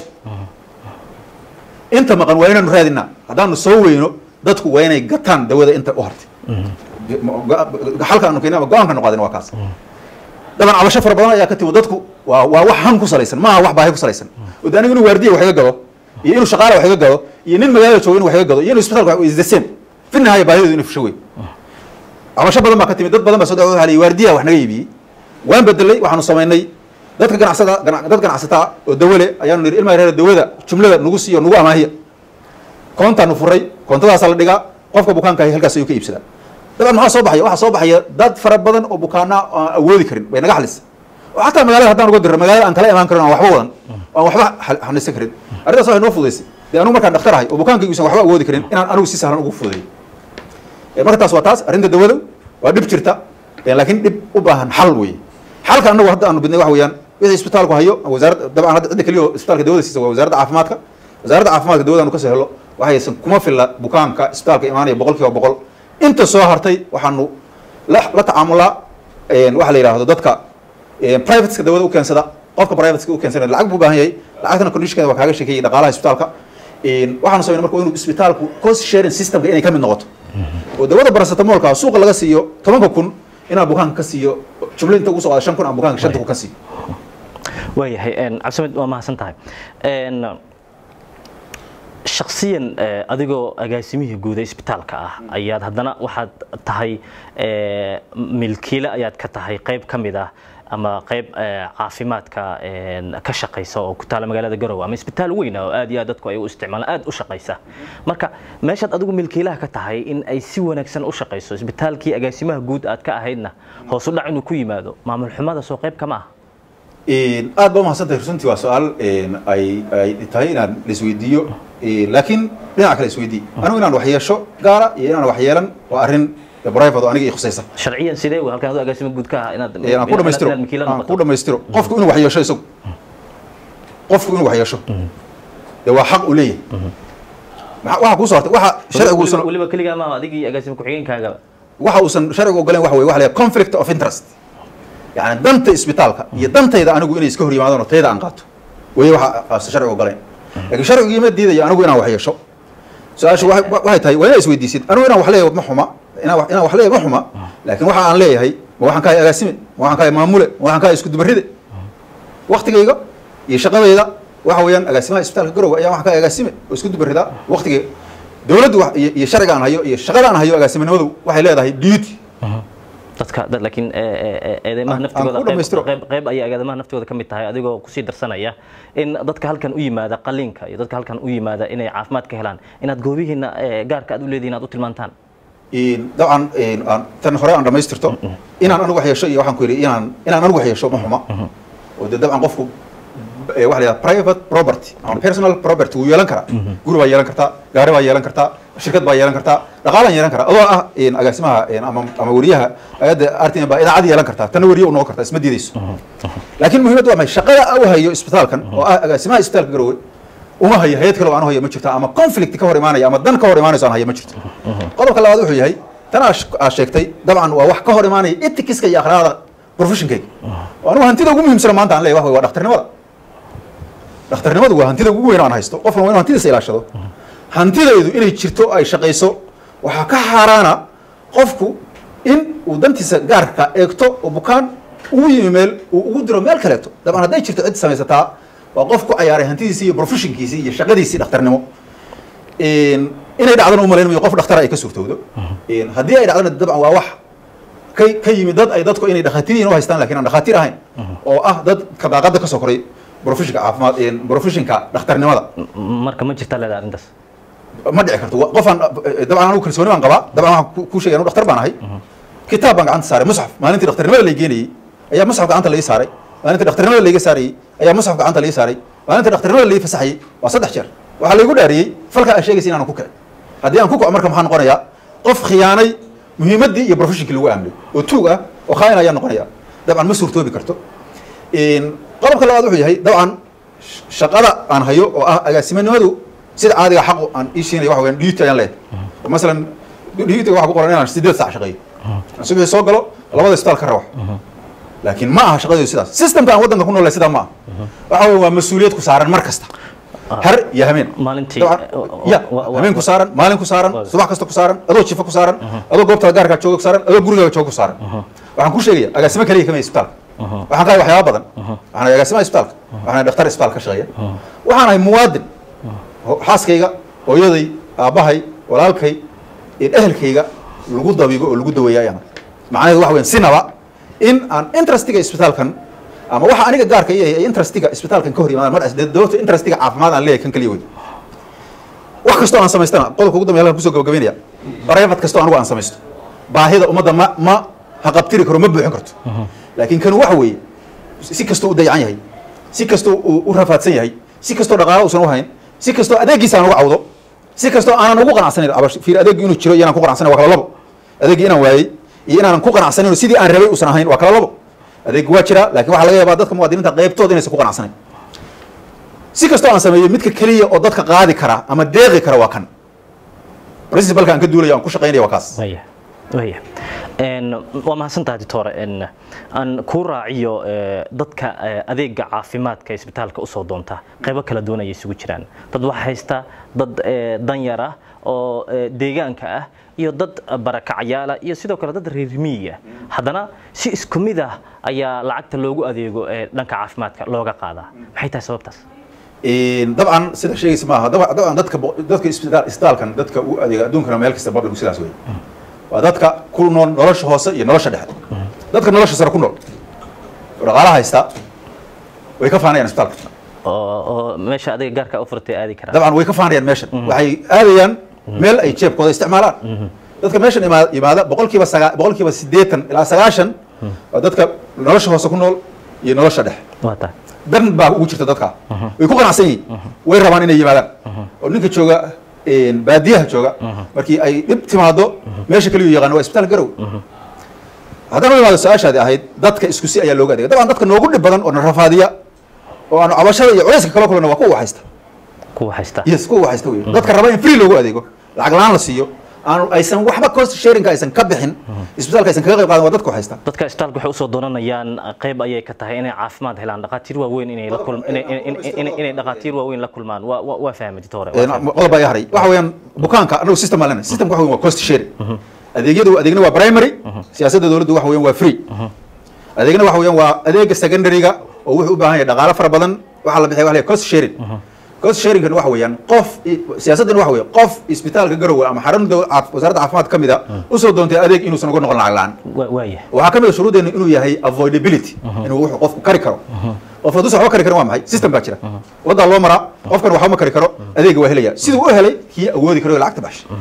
inta maqan waa inaanu raadinaa haddaanu soo weyno dadku waa inay gataan dawada inta u hartay xalka aanu keenay ama go-aanka aanu qaadin waa kaas daban cabasho fara badan ayaa ka timo dadku waa waa wax han ku salaysan maaha wax baahi ku salaysan oo aniga inuu waardiye wax iga gado iyo inuu shaqaale wax iga gado iyo nin magaalada jooga inuu wax iga gado iyo inuu isbitaalka wax is the same fi nihaaya baahideedu inuu fusho wey cabasho badan baa ka timid dad badan baa soo dhaw halay waardiyaha wax naga iibiyey waan bedelay waxaanu samaynay dadka ganacsada dad ganacsataa oo dawale ayaanu niri ilmaha reer dawada jumlada nagu siiyo nagu amaahiya koontaanu furay koontadaasaa la dhigaa qofka bukaanka ahi halkaas ayuu ka iibsadaa daban maxaa soo baxaya waxaa soo baxaya dad fara badan oo bukaana aan awoodi karin bay naga xalisa oo xataa magaalada haddaan uga dirro magaalada aan kala imaan karin aan waxba wadan aan waxba xanisan karin arrintaas waxay noo fududaysay dee anugu markaan dhakhtar ahay oo bukaankaygu isan waxba awoodi karin inaan anigu si sahlan ugu fududeeyo marka taas waa taas arrinta dawada waa dhib jirta laakiin dhib u baahan xal weeye xalka annagu hadda aanu bidnay waxa weeyaan wixii isbitaalku hayo wasaaradda dabcan hadda cidda keliya oo isbitaalka dawada siisa waa wasaaradda caafimaadka wasaaradda caafimaadka dawada aanu ka soo helo waxaysan kuma filla bukaanka isbitaalka imaanaya boqolkiiba boqol inta soo hartay waxaanu la la tacaamulaa waxa la yiraahdo dadka privateska dawada u keensada qofka privateska u keensada lacag buu baahan yahay lacagtana conditionkeeda waa kaaga sheekeeyay dhaqaalaha isbitaalka waxaanu sameynay marka inuu isbitaalku cost sharing systemka inay ka mid noqoto oo dawada paracetamolka suuqa laga siiyo tobanka kun inaa bukaanka ka siiyo jumlo inta ugu soo qaada shan kun aan bukaanka shanta kun ka siiyo waayahay cabdisamed waa mahadsan tahay shakhsiyan adigoo agaasimihii guud ee isbitaalka ah ayaad haddana waxaad tahay milkiile ayaad ka tahay qayb ka mid ah ama qayb caafimaadka ka shaqeysa oo ku taala magaalada Garowe ama isbitaal weyn oo aad iyo aad dadku ay u isticmaalaan aad u shaqeysa marka meeshaad adigu milkiilaha ka tahay in ay si wanaagsan u shaqeyso isbitaalkii agaasimaha guud aad ka ahaydna hoos u dhac inuu ku yimaado maamul xumada soo qayb kama ah aad baa mahadsantahay runtii waa su'aal ay ay tahay inaan isweydiiyo laakiin dhinaca kale isweydii anigu inaan wax yeesho gaara iyo inaan wax yeelan waa arrin private oo aniga i khusaysa sharciyan sidee uu halkan agaasimo guud ka inaad aan ku dhameystiro aan ku dhameystiro qofku inuu wax yeesho isagu qofku inuu wax yeesho de waa xaq u leeyahay waxa ku soortay waxa sharcigu uusan waliba kaliya ma adigii agaasimo ku xigeenkaaga waxa uusan sharcigu ogoleen waxa weeye waxa la conflict of interest يعني دنت إسبيتالك يدنت إذا أنا قوي إني إسكهر يمادون وتيدا أنقاته وهي واحد شرع وقالين لكن شرع يمد دي ده أنا قوي أنا وحيا شو سؤال شو واحد واحد هاي وين يسوي دي سيد أنا وين وحليه محمى أنا أنا وحليه محمى لكن واحد عن ليه هاي واحد كاي أقسمه واحد كاي معمولة واحد كاي إسكت بريدة وقت جايجا يشغل إذا واحد وين أقسمه إسبيتالك جرو يا واحد كاي أقسمه إسكت بريدة وقت جاي دولة يشرع عن هاي يشغل عن هاي أقسمه نودو واحد ليه هاي ديوتي dadka dad laakiin eedeymaha naftooda qayb qayb ay eedeymaha naftooda ka mid tahay adigoo ku sii darsanaya in dadka halkan u yimaada qaliinka iyo dadka halkan u yimaada inay caafimaad ka helaan inaad goobihiina gaarka aad u leedihiin aad u tilmaantaan in dabcan aan tan hore aan dhameystirto inaan anigu wax yeesho iyo waxaan ku yiri inaan inaan anigu wax yeesho ma xuma oo dabcan qofku waxa la yidhaha private property ama personal property wuu yeelan karaa guri baa yeelan kartaa gaari baa yeelan kartaa shirkad baa yeelan kartaa dhaqaalaan yeelan karaa adoo ah agaasimaha ama ama wariyaha ayadda R T N baa idaacad yeelan kartaa tan wariye u noqon kartaa isma diidayso laakiin muhiimaddu waa maxay shaqada uu hayo isbitaalkan oo ah agaasimaha isbitaalka Garowe uma hayo hay'ad kale oo aan hayo ma jirto ama conflict ka hor imaanaya ama dan ka hor imaanayso aan hayo ma jirto qodobka labaad wuxuu yahay tan aad sheegtay dabcan waa wax ka hor imaanaya ethicska iyo akhlaaqda professionkayga waanu hantida ugu muhiimsan maanta aan leeyahay waa dhakhtarnimada dhakhtarnimadu waa hantida ugu weyn oo aan haysto qofna waa inuu hantidiisa ilaashado hantidaydu inay jirto ay shaqayso waxaa ka xaaraana qofku in uu dantiisa gaarka eegto oo bukaan uu yimi meel uu ugu diro meel kaleeto dabcan hadday jirto cid samaysataa waa qof ku cayaaray hantidiisii iyo professionkiisii iyo shaqadiisii dhakhtarnimo inay dhacdana u malaynamayo qof dhakhtara ay ka suurtowdo haddii ay dhacdana dabcan waa wax ka ka yimid dad ay dadku inay dhakhaatiiriin u haystaan lakiin aan dhakhaatiir ahayn oo ah dad ka daaqada ka soo koray professionka caafimaad professionka dhakhtarnimada marka ma jirta leedahay arrintaas ma dhici karto qofaan dabcan anigu kalsooni baan qabaa dabcan waxaan kuu sheegay anu dhakhtar baan ahay kitaab baan gacanta saaray musxaf maalintii dhakhtarnimada la geenayey ayaa musxaf gacanta laii saaray maalintii dhakhtarnimada laiga saarayey ayaa musxaf gacanta laii saaray maalintii dhakhtarnimada laii fasaxayey waa saddex jeer waxaa laygu dhaariyey falka aa sheegaysa inaanan ku kicin haddii aan ku kaco marka maxaa noqonayaa qof khiyaanay muhiimaddii iyo professionkii lagu aaminay oo tuug ah oo khaain ayaa noqonaya dabcan ma suurtoobi karto qodobka labaad wuxuu yahay dabcan shaqada aan hayo oo ah agaasimanimadu sida caadiga xaqu aan ii siinaya waxa weeyaan duty ayaan leeyahay masalan duty waxa ku qoran inaan sideed saac shaqeeyo aan subaxii soo galo labada isbitaal ka rawax laakiin ma aha shaqadeedu sidaas systemka aan waddanka ku noolahay sidaa ma aha waxa weeye waa mas-uuliyad ku saaran mar kasta har iyo habeen maalintii ya habeen ku saaran maalin ku saaran subax kasta ku saaran adoo jifa ku saaran adoo goobta gaarka jooga ku saaran adoo gurigaaga jooga ku saaran waxaan ku sheegaya agaasimo kaliya kama isbitaalka waxaan ka hay waxyaaba badan waxaan ahay agaasimaha isbitaalka waxaan ahay dhakhtar isbitaal ka shaqeeya waxaan ahay muwaadin xaaskayga hooyaday aabbahay walaalkay ehelkayga lagu dabigo oo lagu daweeya ayaan macnaheedu waxa weeyaan sinaba in aan interestiga isbitaalkan ama waxa aniga gaarka yahay interestiga isbitaalkan ka hor yimaadaan mar asdeed dawladda interestiga caafimaad aan leeyahay kan kaliya wey wax kastoo aan samaystana qodobka ugu dambeeya halkan kusoo gabagabeynaya private kastoo anigu aan samaysto baahida ummadda ma ma haqabtiri karo ma buuxin karto laakiin kan waxa weeye si kastoo u dayacan yahay si kastoo u rafaadsan yahay si kastoo dhaqaale uusan u hayn si kastoo adeeggiisa aan uga cawdo si kastoo aanan ugu qanacsanayn fiir adeeggi inuu jiro iyo inaan ku qanacsanayn waa kala labo adeeggi inaan waayey iyo inaanan ku qanacsanayn oo sidii aan rabay uusan ahayn waa kala labo adeeggi waa jira laakiin waxaa laga yaabaa dadka muwaadiniinta qaybtooda inaysan ku qanacsanayn si kastoo aan sameeyo midka keliya oo dadka qaadi kara ama deeqi kara waa kan principalka aan ka duulayo aan ku shaqaynaya waa kaas waya waya waa mahadsantahay doctor aan ku raaciyo dadka adeega caafimaadka isbitaalka usoo doonta qaybo kala duwan ay isugu jiraan dad wax haysta dad danyar ah oo deegaanka ah iyo dad barakacayaala iyo sidoo kale dad reer miyiga haddana si isku mid ah ayaa lacagta loogu adeego dhanka caafimaadka looga qaadaa maxay tahay sababtaas dabcan sida sheegaysa maaha dabcan dadka dadka isbitaalkan dadka u adeega adduunkana meel kasta public sidaas wey waa dadka ku nool nolosha hoose iyo nolosha dhexe dadka nolosha sare ku nool dhaqaalaha haysta way ka faanayaan isbitaalka oo meesha adiga gaarka u furtay aadi karaan dabcan way ka faanayaan meeshan waxay aadayaan meel ay jeebkooda isticmaalaan dadka meeshan yimaada boqolkiiba sagaa boqolkiiba siddeetan ilaa sagaashan waa dadka nolosha hoose ku nool iyo nolosha dhexe dan baa ugu jirta dadka way ku qanacsan yihiin way rabaan inay yimaadaan oo ninka jooga baadiyaha jooga markii ay dhib timaado meesha kaliya yaqaan waa isbitaal Garowe haddana imaado su-aashaadi ahayd dadka isku si ayaa looga adeega dabcan dadka noogu dhib badan oo na rafaadiya oo aanu cabashada iyo culayska kala kulana waa kuwa haysta kuwa haysta yes kuwa haysta wey dadka raba in free loogu adeego lacag la-aan la siiyo aanu aysan waxba cost sharinga aysan ka bixin isbitaalka aysan kaga qayb qaadan waa dadku haysta dadka isbitaalka waxay usoo doonanayaan qayb ayay ka tahay inay caafimaad helaan dhaqaatiir waaweyn inay la kulmaan inay dhaqaatiir waaweyn la kulmaan waa waa fahmay doctor qodob baa haray waxa weeyaan bukaanka anagu system aan leenahay systemka waxa weeyaan waa cost sharing adeegyadu adeegna waa primary siyaasadda dawladdu waxa weeyaan waa free adeegna waxa weeyaan waa adeega secondary-ga oo wuxuu u baahan yahay dhaqaale fara badan waxa la bixiyaa waxa la cost sharing cost sharing kan waxa weeyaan qof siyaasaddan waxa weeye qof isbitaalka Garowe ama xarunta wasaaradda caafimaadka kamid ah u soo doontay adeeg inuusan uga noqon lacag la'aan waaya waxaa kamid ah shuruudeena inuu yahay avoidability inuu wuxuu qofku kari karo qof hadduu waxba kari karin waa maxay system baa jira wadda loo maraa qofkan waxba ma kari karo adeega waa helaya siduu u helay kii awoodi karo lacagta baxshay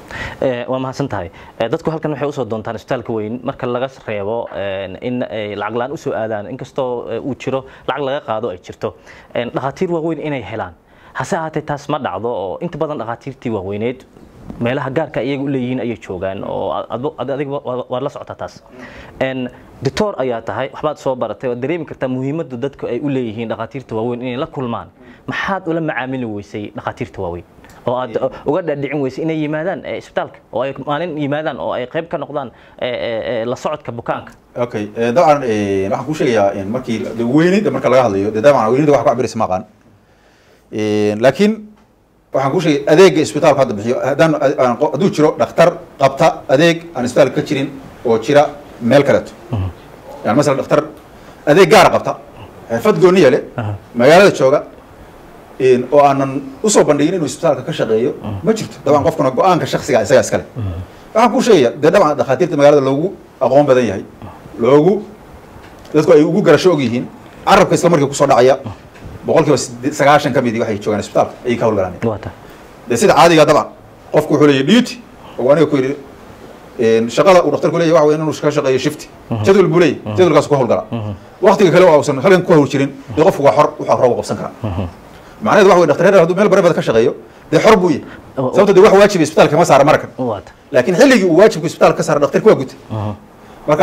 waa mahadsan tahay dadku halkan waxay u soo doontaan isbitaalka weyn marka laga reebo in ay lacag la'aan u soo aadaan inkastoo uu jiro lacag laga qaado ay jirto dhakhaatiir waaweyn inay helaan hase ahaatee taas ma dhacdo oo inta badan dhakhaatiirtii waaweyneed meelaha gaarka iyagu u leeyihiin ayay joogaan oo adiga waad la socotaa taas doctor ayaa tahay waxbaad soo baratay oo dareemi kartaa muhiimadda dadku ay u leeyihiin dhakhaatiirta waaweyn inay la kulmaan maxaad ula macaamili weysay dhakhaatiirta waaweyn oo aad uga dhaadhicin weysay inay yimaadaan isbitaalka oo ay maalin yimaadaan oo ay qayb ka noqdaan la socodka bukaanka okay dabcan waxaan kuu sheegayaa markii weynida marka laga hadlayo dee dabcan weynida wax ku cabiraysa ma aqaan laakiin waxaan kuu sheegay adeega isbitaalka hadda bixiyo haddaan hadduu jiro dhakhtar qabta adeeg aan isbitaalka ka jirin oo jira meel kaleeto yani masalan dhakhtar adeeg gaara qabta xirfad gooniya leh magaalada jooga oo aanan usoo bandhigin inuu isbitaalka ka shaqeeyo ma jirto dabcan qofkuna go-aanka shaksiga isagaa iskale waxaan kuu sheegaya dee dabcan dhakhaatiirta magaalada loogu aqoon badan yahay loogu dadku ay ugu garasho og yihiin carabka isla markii kusoo dhacaya boqolkiiba sagaashan ka midii waxay joogaan isbitaalka ayay ka howlgalaan dee sida caadiga dabcan qofku wuxuu leeyahy duty oo aniga ku yidhi shaqada uu dhakhtarku leeyahy waxa weya inuu ka shaqeeyo shifti jadwal buu leeyahy jadwalkaas ku howlgalaa waktiga kale oo uusan halkan ku hawl jirin dee qofku waa xor wuxuu rabo qabsan karaa macnaheedu waxa wey dhakhtar hadduu meel bareebada ka shaqeeyo dee xor buu yahay sababto dee wax waajiba isbitaalka kama saara marakan laakiin xilligii uu waajibka isbitaalka ka saara dhakhtarka waa gutay marka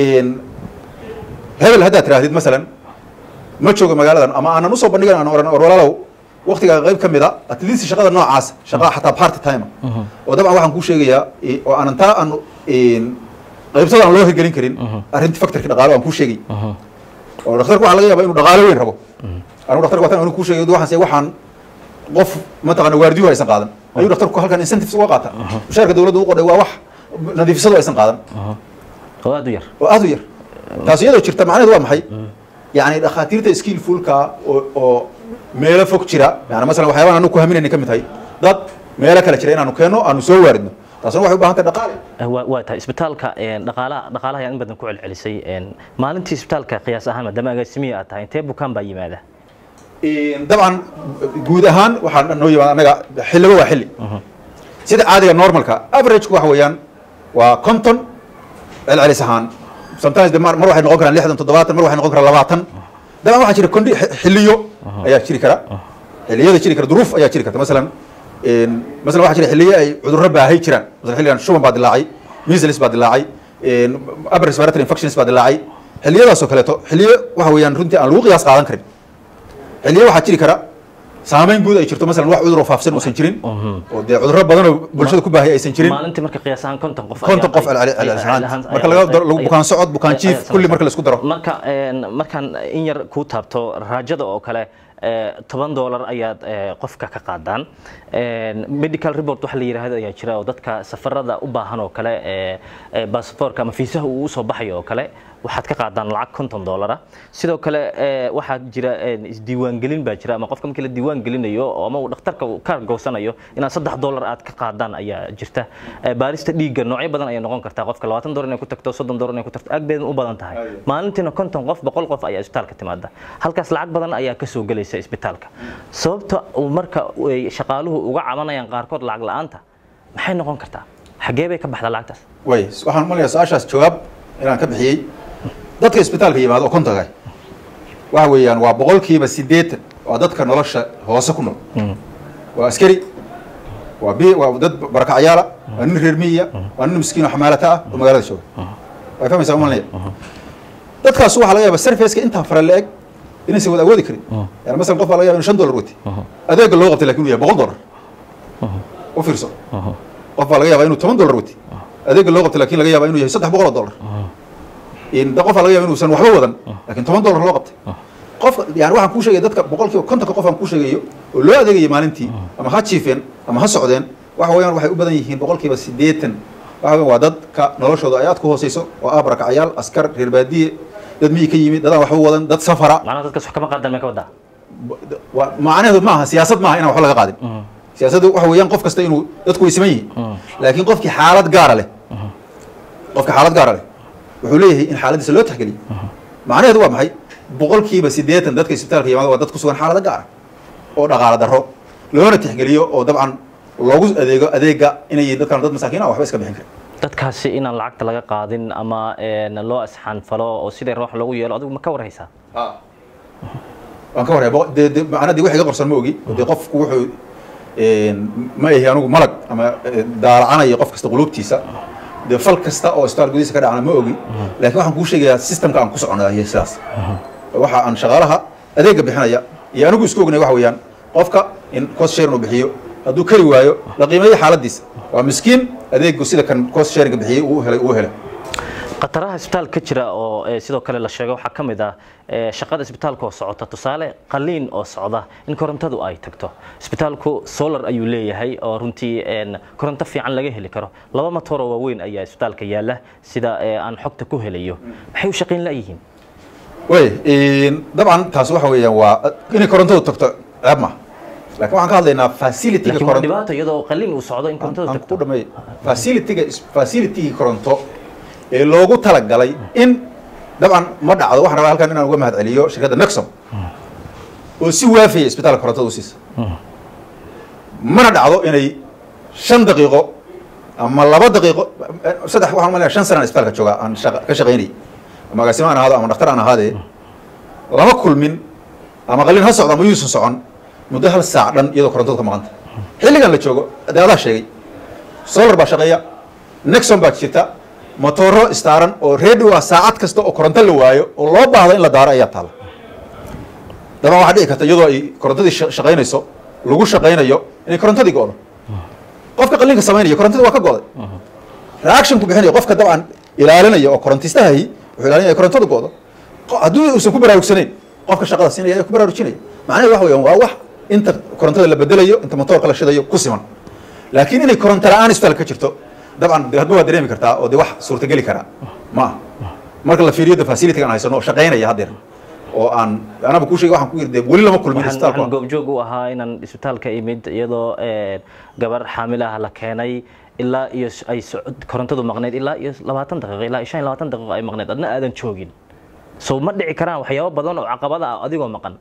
hebel haddaad tiraahdid masalan ma joogo magaaladan ama aanan usoo bandhigan aan oran or walaalow waktiga qayb ka mid a at least shaqada noocaas shaqada xataa party time oo dabcan waxaan kuu sheegayaa oo aanan taa aan qaybtada aan loo hirgelin karin arrintii factorka dhaqaale aan kuu sheegay oo dhakhtarku waxaa laga yaabaa inuu dhaqaale weyn rabo anigu dhakhtarku waatan anigu kuu sheegay waxaan waxaan qof mataqaana waardiyuhu aysan qaadan ayuu dhakhtarku halkan incentives uga qaata mushaarka dawladda u qodhay waa wax nadiifisadu aysan qaadan oo aad u yar oo aad u yar taas iyadoo jirta macnaheedu waa maxay يعني دخاتيرته skillful ka oo meelo fog jira yani mesela waxyaabaha aanu ku haminayna kamid tahay dad meelo kala jira inaanu keeno aanu soo waaridno taasna waxay u baahan tahay dhaqaale waa tahay isbitaalka dhaqaalaha dhaqaalaha in badan ku celcelisay maalintii isbitaalka qiyaas ahaan maadaama agaasimiye aad tahay intee bukaan baa yimaada dabcan guud ahaan waxaan noo yimaada anaga xilliba waa xilli sida caadiga normalka average-ku waxa weeyaan waa konton celcelis ahaan sometimes mar mar waxay noqon karaan lixdan toddobaatan mar waxay noqon karaan labaatan dabcan waxaa jira kondi xilliyo ayaa jiri kara xilliyada jiri kara duruuf ayaa jiri karta masalan masalan waxaa jira xilliyo ay cudurro baahay jiraan masalan xilligan shuban baa dilaacay measles baa dilaacay upper respiratory infections baa dilaacay xilliyadaasoo kaleeto xilliyo waxa weeyaan runtii aan lagu qiyaas qaadan karin xilliyo waxaa jiri kara saameyn guud ay jirto masalan wax cudur oo faafsan uusan jirin oo dee cudurro badan oo bulshada ku baahay aysan jirin maalintii marka qiyaas ahaan konton qof konton qof marka laga lagu bukaan socod bukaan jiif kulli marka la isku daro marka markaan in yar ku taabto raajada oo kale toban dollar ayaad qofka ka qaadaan medical report waxa la yiraahdo ayaa jira oo dadka safarada u baahan oo kale passportka ama fiisaha uu soo baxayo oo kale waxaad ka qaadaan lacag konton dollar sidoo kale waxaa jira isdiiwaangelin baa jira ama qofka markii la diiwaan gelinayo ama uu dhakhtarka ka goosanayo inaad saddex dollar aad ka qaadaan ayaa jirta baarista dhiigga noocyo badan ayay noqon kartaa qofka labaatan dollar inay ku tagto soddon dollar inay ku tagto aad bay u badan tahay maalintiina konton qof boqol qof ayaa isbitaalka timaada halkaas lacag badan ayaa ka soo galaysa isbitaalka sababta marka ay shaqaaluhu uga cabanayaan qaarkood lacag la'aanta maxay noqon kartaa xagee bay ka baxdaa lacagtaas way waxaan umaleeyaa su-aashaas jawaab inaan ka bixiyey dadka isbitaalka yimaado oo kontaga waxa weeyaan waa boqolkiiba siddeetan waa dadka nolosha hoose ku nool waa askari waa bi waa dad barakacyaala waa nin reer miyiya waa nin miskiin oo xamaalata ah oo magaalada jooga way fahmaysaa umalanaya dadkaas waxaa laga yaabaa serviceka intaa fara la-eg inaysan wada awoodi karin yani masalan qof baa laga yaba inu shan dollar wati adeega loo qabtay lakin uu yahay boqol dollar u fiirso qof baa laga yaabaa inuu toban dollar wati adeega loo qabtay lakin laga yaabaa inuu yahay saddex boqol oo dollar qof baa laga yaba inuusan waxba wadan lakin toban dollar loo qabtay qof yani waxaan kuu sheegaya dadka boqolkiiba kontonka qof aan kuu sheegayo oo loo adeegayo maalintii ama ha jiifeen ama ha socdeen waxa weeyaan waxay u badan yihiin boqolkiiba siddeetan waxa weyan waa dadka noloshooda ay aad ku hooseyso oo ah barakacyaal askar reer baadiye dad miyi ka yimid dadaan waxba wadan dad safara macnaha dadkaas wax kama qaadan mee ka wadaa macnaheedu maaha siyaasad maaha inaan waxba laga qaadin siyaasaddu waxa weeyaan qof kasta inuu dadku way siman yihiin laakiin qofkii xaalad gaara leh qofka xaalad gaara leh wuxuu leeyahay in xaaladiisa loo taxgeliyo macnaheedu waa maxay boqolkiiba siddeetan dadka isbitaalka yimaada waa dad ku sugan xaalado gaara oo dhaqaale darro loona tixgeliyo oo dabcan loogu adeego adeega inay dadkan dad masaakiin ah waxba iska bixin karin dadkaasi inaan lacagta laga qaadin ama loo asxaan falo oo sidii ruux lagu yeelo adigu ma ka warhaysaa waan ka warhaya macnadii wixii ga qorsan ma ogi dee qofku wuxuu ma ahi anigu malag ama daalacanayo qof kasta qulubtiisa dee fal kasta oo isbitaal gudihiisa ka dhacana ma ogi laakiin waxaan kuu sheegayaa systemka aan ku soconayo sidaas waxa aan shaqaalaha adeega bixinaya iyo anigu isku ognay waxa weeyaan qofka in cost sharing uu bixiyo hadduu kari waayo la qiimeeyo xaaladiisa waa miskiin adeegu sida kan cost sharing bixiyay uu helay uu helay qataraha isbitaalka ka jira oo sidoo kale la sheego waxa kamid ah shaqada isbitaalka oo socota tusaale qaliin oo socda in korontadu ay tagto isbitaalku solar ayuu leeyahay oo runtii koronto fiican laga heli karo laba matoor oo waaweyn ayaa isbitaalka yaala sida aan xogta ku helayo maxay u shaqeyn la yihiin way dabcan taas waxa weeyaan waa in korontadu tagto ama laakiin waxaan ka hadlaynaa facility-ga koronto dhibaato iyadoo qaliin uu socdo in korontadu tagto facility-ga facility-ga koronto ee loogu talagalay in dabcan ma dhacdo waxaan rabaa halkan inaan uga mahad celiyo shirkadda Nexom oo si waafiyay isbitaalka korontada u siisa mana dhacdo inay shan daqiiqo ama laba daqiiqo saddex waxaan malaya shan sano isbitaalka jooga aan ka shaqaynay ama agaasimo aan ahaado ama dhakhtar aan ahaadee lama kulmin ama qalin ha socdo ama yuusan socon muddo hal saac dhan iyadoo korontadu ka maqanta xilligan la joogo dee adaa sheegay solar baa shaqeeya Nexom baa jirta matooro istaaran oo radio ah saacad kasta oo koronto la waayo oo loo baahdo in la daaro ayaa taala daba waxa dhici karta iyadoo ay korontadii shaqaynayso lagu shaqaynayo inay korontadii go'do qofka qalinka sameynaya korontadii waa ka go'day reaction ku bixinayo qofka dabcan ilaalinaya oo korontistahay wuxuu ilaalinaya korontadu go'do hadduu uusan ku baraarugsanayn qofka shaqada siinaya ayaa ku baraarujinaya macnaheedu waxa weeyaan waa wax inta korontada la bedelayo inta matoorka la shidayo ku siman laakiin inay koronto la'aan isbitaal ka jirto dabcan hadba waa dareemi kartaa oo de wax suurtageli karaa ma marka la fiiriyo facility-ga aan haysano oo shaqaynaya haddeer oo aan anaba kuu sheegay waxaan ku yiri weli lama kulmin isbitaalka waxaan goobjoog u ahaa inaan isbitaalka imid iyadoo gabar xaamil ah la keenay ilaa iyo ay korontadu maqneyd ilaa iyo labaatan daqiiqo ilaa shan iyo labaatan daqiiqo ay maqneyd adna aadan joogin soo ma dhici karaan waxyaabo badan oo caqabada ah adigoo maqan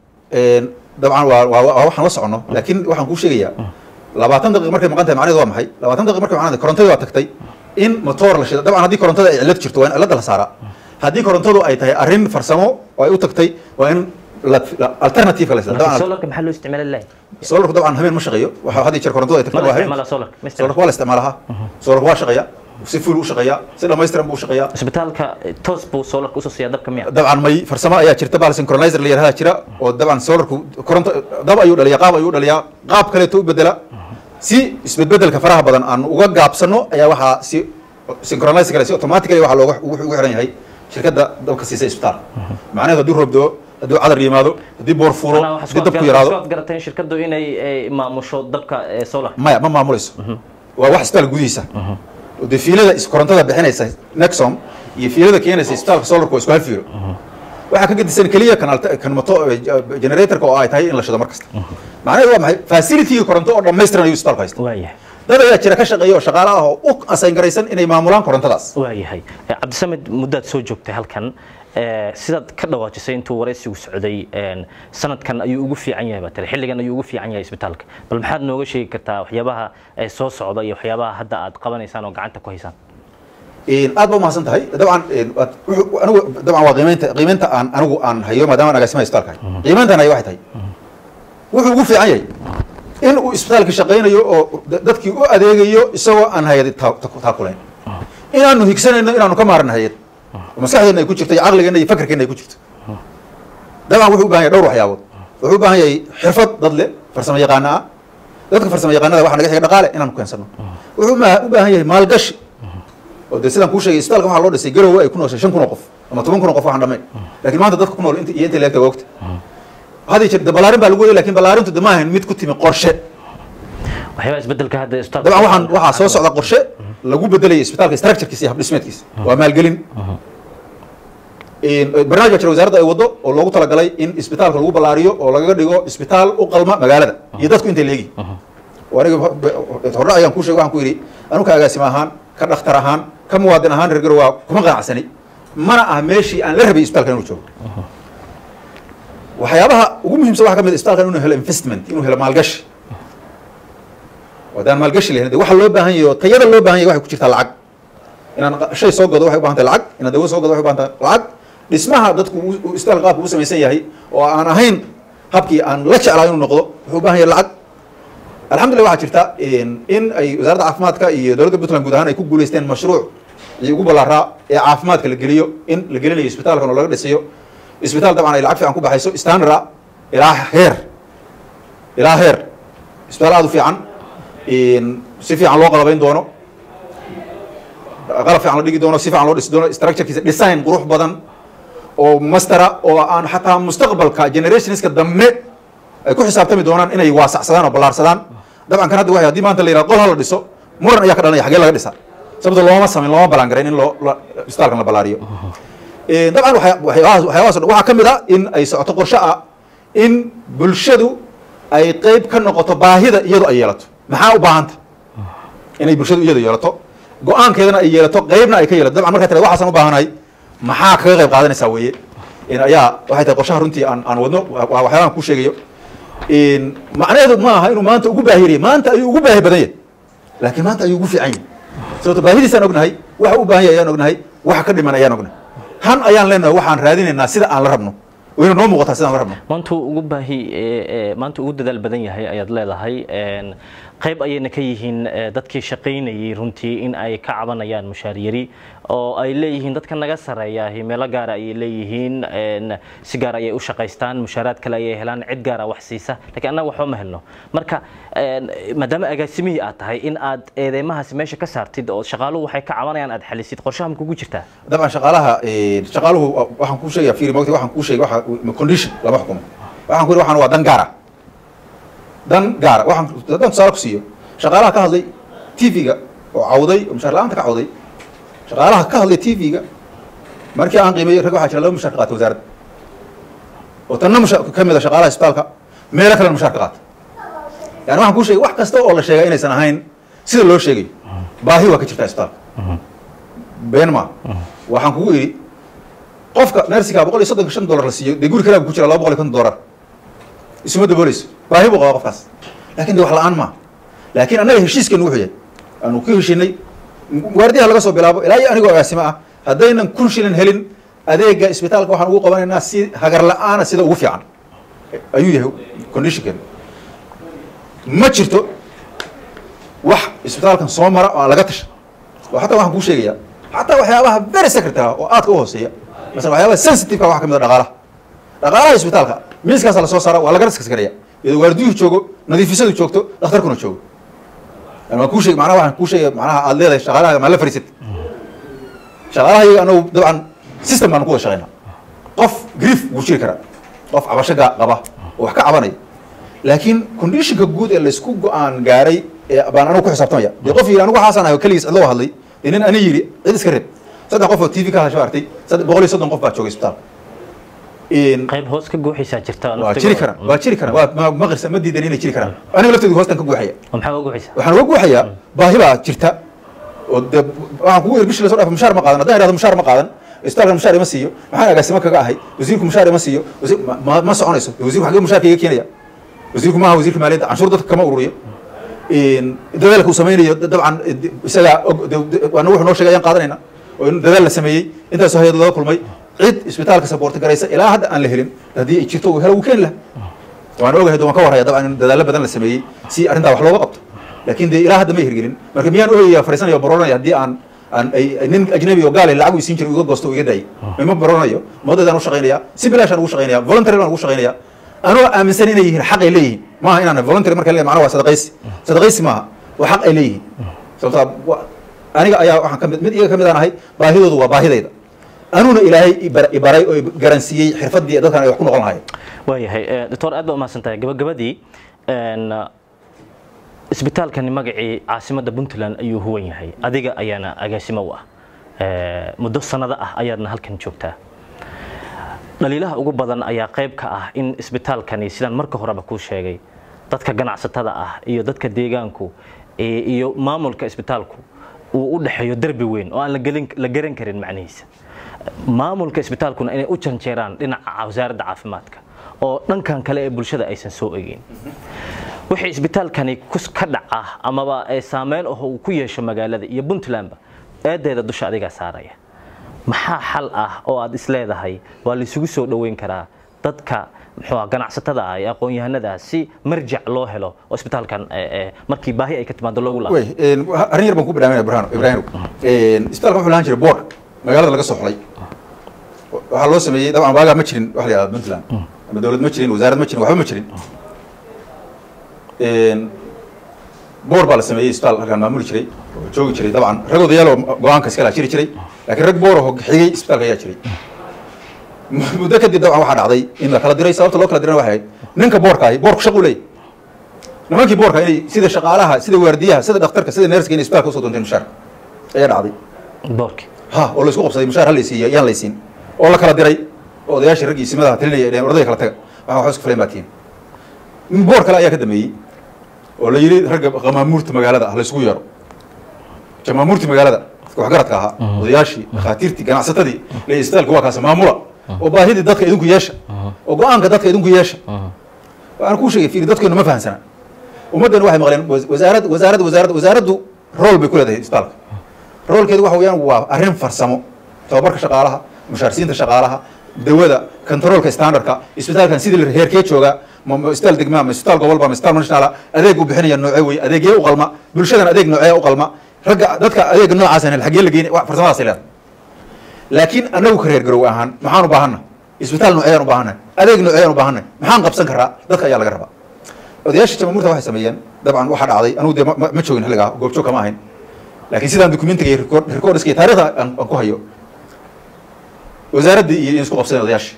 dabcan waa waa waxaan la socono laakiin waxaan kuu sheegayaa labaatan daqiiqo markay maqan tahay macnaheedu waa maxay labaatan daqiiqo markay maqan tahay korontadii waa tagtay in matoor la shido dabcan haddii korontada ay cillad jirto waa in cilladda la saaraa haddii korontadu ay tahay arrin farsamo oo ay u tagtay waa in alternative la dabcan solarka maxaa loo isticmaali lahay solarku dabcan habeen ma shaqeeyo waxa hadii jeer korontada ay tagtay waa habeen solarku waa la isticmaalaha solarku waa shaqeeya si full u shaqeeya si dhammaystiran buu shaqeeya isbitaalka toos buu solarku u soo siiyaa dabka miya dabcan may farsamo ayaa jirta bal synchronizer la yiraahdo jira oo dabcan solarku koronto dab ayuu dhaliyaa qaab ayuu dhaliyaa qaab kale to u bedela si isbedbedelka faraha badan aan uga gaabsano ayaa waxaa si synchronizer kale si automatically waxa looga ugu xiran yahay shirkadda dabka siisa isbitaal macnaheedu hadduu roobdo hadduu cadar yimaado haddii boor fuuro haddii dabku yaraado waad garateen shirkaddu inay maamusho dabka solar maya ma maamulayso waa wax isbitaal gudihiisa de fiilada korontada bixinaysa Nexom iyo fiilada keenaysa isbitaalka solarku waa isku hal fiilo waxa ka gedisan kaliya kan kan moto generatorka oo ay tahay in la shido markasta macnaheedu waa maxay facility-ga koronto oo dhammaystiran ayuu isbitaalku haystaa waayahay dad ayaa jira ka shaqeeya oo shaqaale ah oo u asayn garaysan inay maamulaan korontadaas waayahay cabdisamed muddaad soo joogtay halkan sidaad ka dhawaajisay intuu waraysigu socday sanadkan ayuu ugu fiican yahay baa tiri xilligan ayuu ugu fiican yahay isbitaalka bal maxaad nooga sheegi kartaa waxyaabaha soo socda iyo waxyaabaha hadda aad qabanaysaan oo gacanta ku haysaan aad ba umahadsan tahay dabcan anigu dabcan waa qiimeynta qiimeynta aan anigu aan hayo maadaama agaasimaha isbitaalka qiimeyntan ay waxay tahay wuxuu ugu fiican yahay in uu isbitaalka shaqaynayo oo dadkii u adeegayo isagoo aan hayad taakulayn inaanu higsanayno inaanu ka maarano hayad maskaxdeena ay ku jirto iyo caqligeena iyo fakarkeena ay ku jirto dabcan wuxuu u baahan yahay dhowr waxyaabood wuxuu u baahan yahay xirfad dad leh farsamo yaqaana ah dadka farsamo yaqaanada waxa naga xiga dhaqaale inaanu keensano wuxuu u baahan yahay maalgashi oo dee sidaan kuu sheegay isbitaalka waxaa loo dhisay garowe ay ku nooshay shan kun oo qof ama toban kun oo qof waxaan dhammayn laakiin maanta dadka ku nool inta iyo inta leegta waa ogta hadii jirta balaarin baa lagu weeyay laakiin balaarintu de ma ahayn mid ku timi qorshe waxyaaba isbedelka hadda isbitaalka dabcan waxaan waxaa soo socda qorshe lagu bedelayo isbitaalka structurekiisa iyo habdhismeedkiisa waa maalgelin barnaamij baa jira wasaaradda ay waddo oo loogu talagalay in isbitaalka lagu ballaariyo oo lagaga dhigo isbitaal u qalma magaalada iyo dadku intay leegi aniga hore ayaan kuu sheegay waxaan ku yidhi anu ka agaasimo ahaan ka dhakhtar ahaan ka muwaadin ahaan reer garowe kuma qanacsani mana ah meeshii aan la rabay isbitaalka inuu joogo waxyaabaha ugu muhiimsan waxa ka mid ah isbitaalkan inuu helo investment inuu helo maalgashi wadaan maalgashi leeyahay waxa loo baahan yahay tayada loo baahan yahay waxa ku jirta lacag inaan shay soo gado waxay u baahan tahay lacag inaan dawo soo gado waxay u baahan tahay lacag dhismaha dadku isbitaal qaabku u samaysan yahay oo aan ahayn habkii aan la jeclaa inuu noqdo wuxuu u baahan yahay lacag alxamdulillah waxaa jirta in ay wasaaradda caafimaadka iyo dowladda puntland guud ahaan ay ku guulaysteen mashruuc iyo ugu ballaaraa ee caafimaadka la geliyo in la gelinayo isbitaalkan oo laga dhisayo isbitaal dabcan ay lacag fiican ku baxayso standard ilaa heer ilaa heer isbitaal aad u fiican si fiican loo qalabayn doono qalab fiican la dhigi doono si fiican loo dhisi doono structurekiisa design qurux badan oo mastera oo aan xataa mustaqbalka generationska dambe ay ku xisaabtami doonaan inay waasacsadaan oo ballaarsadaan dabcan kan hadda waxay haddii maanta la yidhaha qol hala dhiso muran ayaa ka dhalanaya xagee laga dhisa sababta looma samayn looma balaan garayn in loo isbitaalkan la ballaariyo dabcan waxyaabahaas waxyaabahaas o dhan waxaa ka mid ah in ay socoto qorshe ah in bulshadu ay qeyb ka noqoto baahida iyadu ay yeelato maxaa u baahanta inay bulshadu iyadu yeelato go-aankeedana ay yeelato qeybna ay ka yeelato dabcan markaa tira waxaasan u baahanahay maxaa kaga qayb qaadanaysaa weeye ayaa waxay tahay qorshaha runtii aan aan wadno waa waxyaabahan kuu sheegayo macnaheedu ma aha inuu maanta ugu baahi yahay maanta ayuu ugu baahi badan yahay laakiin maanta ayuu ugu fiican yahay sababto baahidiisaan ognahay waxa u baahan yahay ayaan ognahay waxa ka dhiman ayaan ognahay han ayaan leenahay waxaan raadinaynaa sida aan la rabno wayna noo muuqataa sidaan la rabno maanta ugu baahi maanta ugu dadaal badan yahay ayaad leedahay qayb ayayna ka yihiin dadkii shaqaynayay runtii in ay ka cabanayaan mushaar yari oo ay leeyihiin dadka naga sareeya meelo gaar ah ay leeyihiin si gaar ayay u shaqaystaan mushaaraad kale ay helaan cid gaar ah wax siisa laakiin annaga waxba ma helno marka maadaama agaasimihii aad tahay in aad eedeymahaasi meesha ka saartid oo shaqaaluhu waxay ka cabanayaan aad xalisid qorshaha ma kugu jirtaa dabcan shaqaalaha shaqaaluhu waxaan kuu sheegayaa fiiri mogta waxaan kuu sheegay waxa condition lama xukumo waxaan ku yidhi waxaan waa dan gaar ah dan gaara waxaan haddaan tusaale ku siiyo shaqaalaha ka hadlay t v-ga oo cawday oo mushaar la-aanta ka cawday shaqaalaha ka hadlay t v-ga markii aan qiimeeyey rag waxaa jira laba mushaar ka qaata wasaaradda oo tanna mushaar ka mid a shaqaalaha isbitaalka meelo kalena mushaar ka qaata yani waxaan kuu sheegay wax kasta oo la sheegay inaysan ahayn sida loo sheegayo baahi waa ka jirtaa isbitaalka been maa waxaan kugu idhi qofka nersiga boqol iyo soddonka shan dollar la siiyo dee guri kalaa ku jira laba boqol iyo konton dollar isuma dabooleyso baahi buu qabaa qofkaas lakin de wax la-aan maa laakiin annaga heshiiskeenu wuxuu yahay aanu ku heshinay waardiyaha laga soo bilaabo ilaa iyo anigoo agaasimo ah haddaynan kun shilin helin adeega isbitaalka waxaan ugu qabanaynaa si hagar la-aana sida ugu fiican ayuu yahay conditionkeenu ma jirto wax isbitaalkan soo mara oo laga tasha oo xataa waxaan kuu sheegayaa xataa waxyaabaha very secretary oo aadka u hooseeya masala waxyaabaha sensitive-ka waxa ka mid a dhaqaalaha dhaqaalaha isbitaalka miiskaasa lasoo saara waa laga raskasgaraya iyadoo waardiyuhu joogo nadiifisadu joogto dhakhtarkuna joogo waan kuu sheeg macnaha waxaan kuu sheegay macnaha aad leedahay shaqaalaha maa la fariisad shaqaalaha iyaga anagu dabcan system baan ku wada shaqaynaa qof grief wuu jiri karaa qof cabasho qaba oo wax ka cabanaya laakiin conditionka guud ee laysku go-aan gaaray baan anagu ku xisaabtamaya dee qof yidhi anigu waxaasaan ahay keligiis cidlo hadlay dee nin ani yidhi cid iska reeb saddex qof oo t v ka hasho artay boqol iyo soddon qof baa joogay isbitaalka qayb hoos ka guuxaysaa jirta waa jiri karaan waa jiri karaan waa ma qirsan ma diidan inay jiri karaan aniga lafteedu hoostan ka guuxaya maxaa uga guuxaysaa waxaan uga guuxayaa baahi baa jirta oo de waxaan kugu irbishi lasoo dhaafay mushaar ma qaadan haddaan idhahdo mushaar ma qaadan isbitaalkan mushaar ima siiyo maxaan agaasimo kaga ahay wasiirku mushaar ima siiyo ma soconayso wasiirku xagee mushaarka iga keenaya wasiirku maaha wasiirka maaliyadda canshuur dadka kama ururiyo dadaalka uu samaynayo dabcan isagaa waana wuxuu noo sheegay ayaan qaadanayna oo in dadaal la sameeyey intaasoo hayad looga kulmay cid isbitaalka saboorti garaysa ilaa hadda aan la helin haddii ay jirto uu helo wuu keeni laha waan ogahay waan ka warhaya dabcan in dadaallo badan la sameeyey si arrintaa wax looga qabto laakiin dee ilaa hadda may hirgelin marka miyaan oogaya fariisanaya o baroranaya haddii aan aan ay nin ajnabi oo gaale lacag uu siin jiray uga goosto iga daayay mima baroranayo moodadaan u shaqaynaya si bilaashaan ugu shaqaynaya voluntary baan ugu shaqaynaya anoo aaminsan inay yihiin xaq ay leeyihiin maaha inaan voluntary marka leeyahay macnaha waa sadaqaysi sadaqaysi maaha waa xaq ay leeyihiin sababtaa aniga ayaa waxaan ka mid mid iyaga ka mid aan ahay baahidoodu waa baahidayda anuna ilaahay ibaray oo garansiiyey xirfadii dadkan ay wax ku noqon lahaayeen waayahay doctor aad baa umahadsan tahay gabagabadii isbitaalkani magacii caasimadda puntland ayuu huwan yahay adiga ayaana agaasimo u ah muddo sanado ah ayaadna halkan joogtaa dhaliilaha ugu badan ayaa qayb ka ah in isbitaalkani sidaan marka horeba kuu sheegay dadka ganacsatada ah iyo dadka deegaanku iyo maamulka isbitaalku uu u dhaxeeyo darbi weyn oo aan la garan karin macnihiisa maamulka isbitaalkuna inay u janjeeraan dhinaca wasaaradda caafimaadka oo dhankan kale ee bulshada aysan soo eegin wixii isbitaalkani ka dhaca amaba ay saameyn oo uu ku yeesho magaalada iyo Puntland eedeeda dusha adiga saaraya maxaa xal ah oo aad isleedahay waa la isugu soo dhaweyn karaa dadka muxuu ganacsatada ah ee aqoon-yahanada si marjac loo helo oo isbitaalkan markii baahi ay ka timaado loogu laabo way een arrin yar baan ku bilaabay Ibrahim Ibrahim een isbitaalka wuxuu lahaan jiray board magaalada laga soo xulay waxa loo sameeyay dabcan baaga ma jirin wax la yiraahdo Puntland ama dawlad ma jirin wasaarad ma jirin waxba ma jirin een board baa la sameeyay isbitaal halkan maamuli jiray oo joogi jiray dabcan rag odayaal oo go'aanka iska la jiri jiray laakiin rag board oo xigay isbitaalka ayaa jiray muddo kadib dabcan waxa dhacday in la kala diray sababta loo kala diray waxa ahayd ninka boardka ay boardku shaqo u leeyahay nimankii boardka inay sida shaqaalaha sida waardiyaha sida dhakhtarka sida nurse-ka inay isbitaalka soo doonteen mushaar ayaa dhacday boardki ha oo la isku qabsaday mushaar hal laysiiyo yaan laysiin oo la kala diray oo odayaashii raggii simadaha talinaya ee ardayda kala taga waxa wax isku filan baatiin in board kale ayaa ka dameeyay oo la yiri ragga qamaamuurta magaalada ah la isku yeero qamaamuurta magaalada wax garadka ahaa odayaashii dhakhaatiirtii ganacsatadii la isbitaalka waa kaas maamula oo baahida dadka idinku yeesha oo go'aanka dadka idinku yeesha waan ku sheegay fiir dadkeenu ma fahansana ummadan waxay maqleen wasaarad wasaarad wasaarad wasaaraddu role bay ku leedahay isbitaalka roolkeedu waxa weeyaan waa arrin farsamo tababarka shaqaalaha mushaarsiinta shaqaalaha dawada controlka standardka isbitaalkan sidii la heerkee jooga ma isbitaal degmaa ma isbitaal gobol ma isbitaal national adeeg u bixinaya noocee way adeegyo u qalma bulshadan adeeg noocee u qalma ragga dadka adeeg noocaas ah xagee la geeyay wax farsamadaas leedahay laakiin anagu ka reer garow ahaan maxaan u baahanaa isbitaal nooceen u baahanaa adeeg nooceen u baahanaa maxaan qabsan karaa dadka ayaa laga rabaa odayaasha jamhuurta waxay sameeyeen dabcan waxa dhacday anigu de ma joogin xilliga goobjoog kama ahayn laakiin sidaan documentiga record recordska taariikhda aan ku hayo wasaaradda iyo isku qabsadeen odayaasha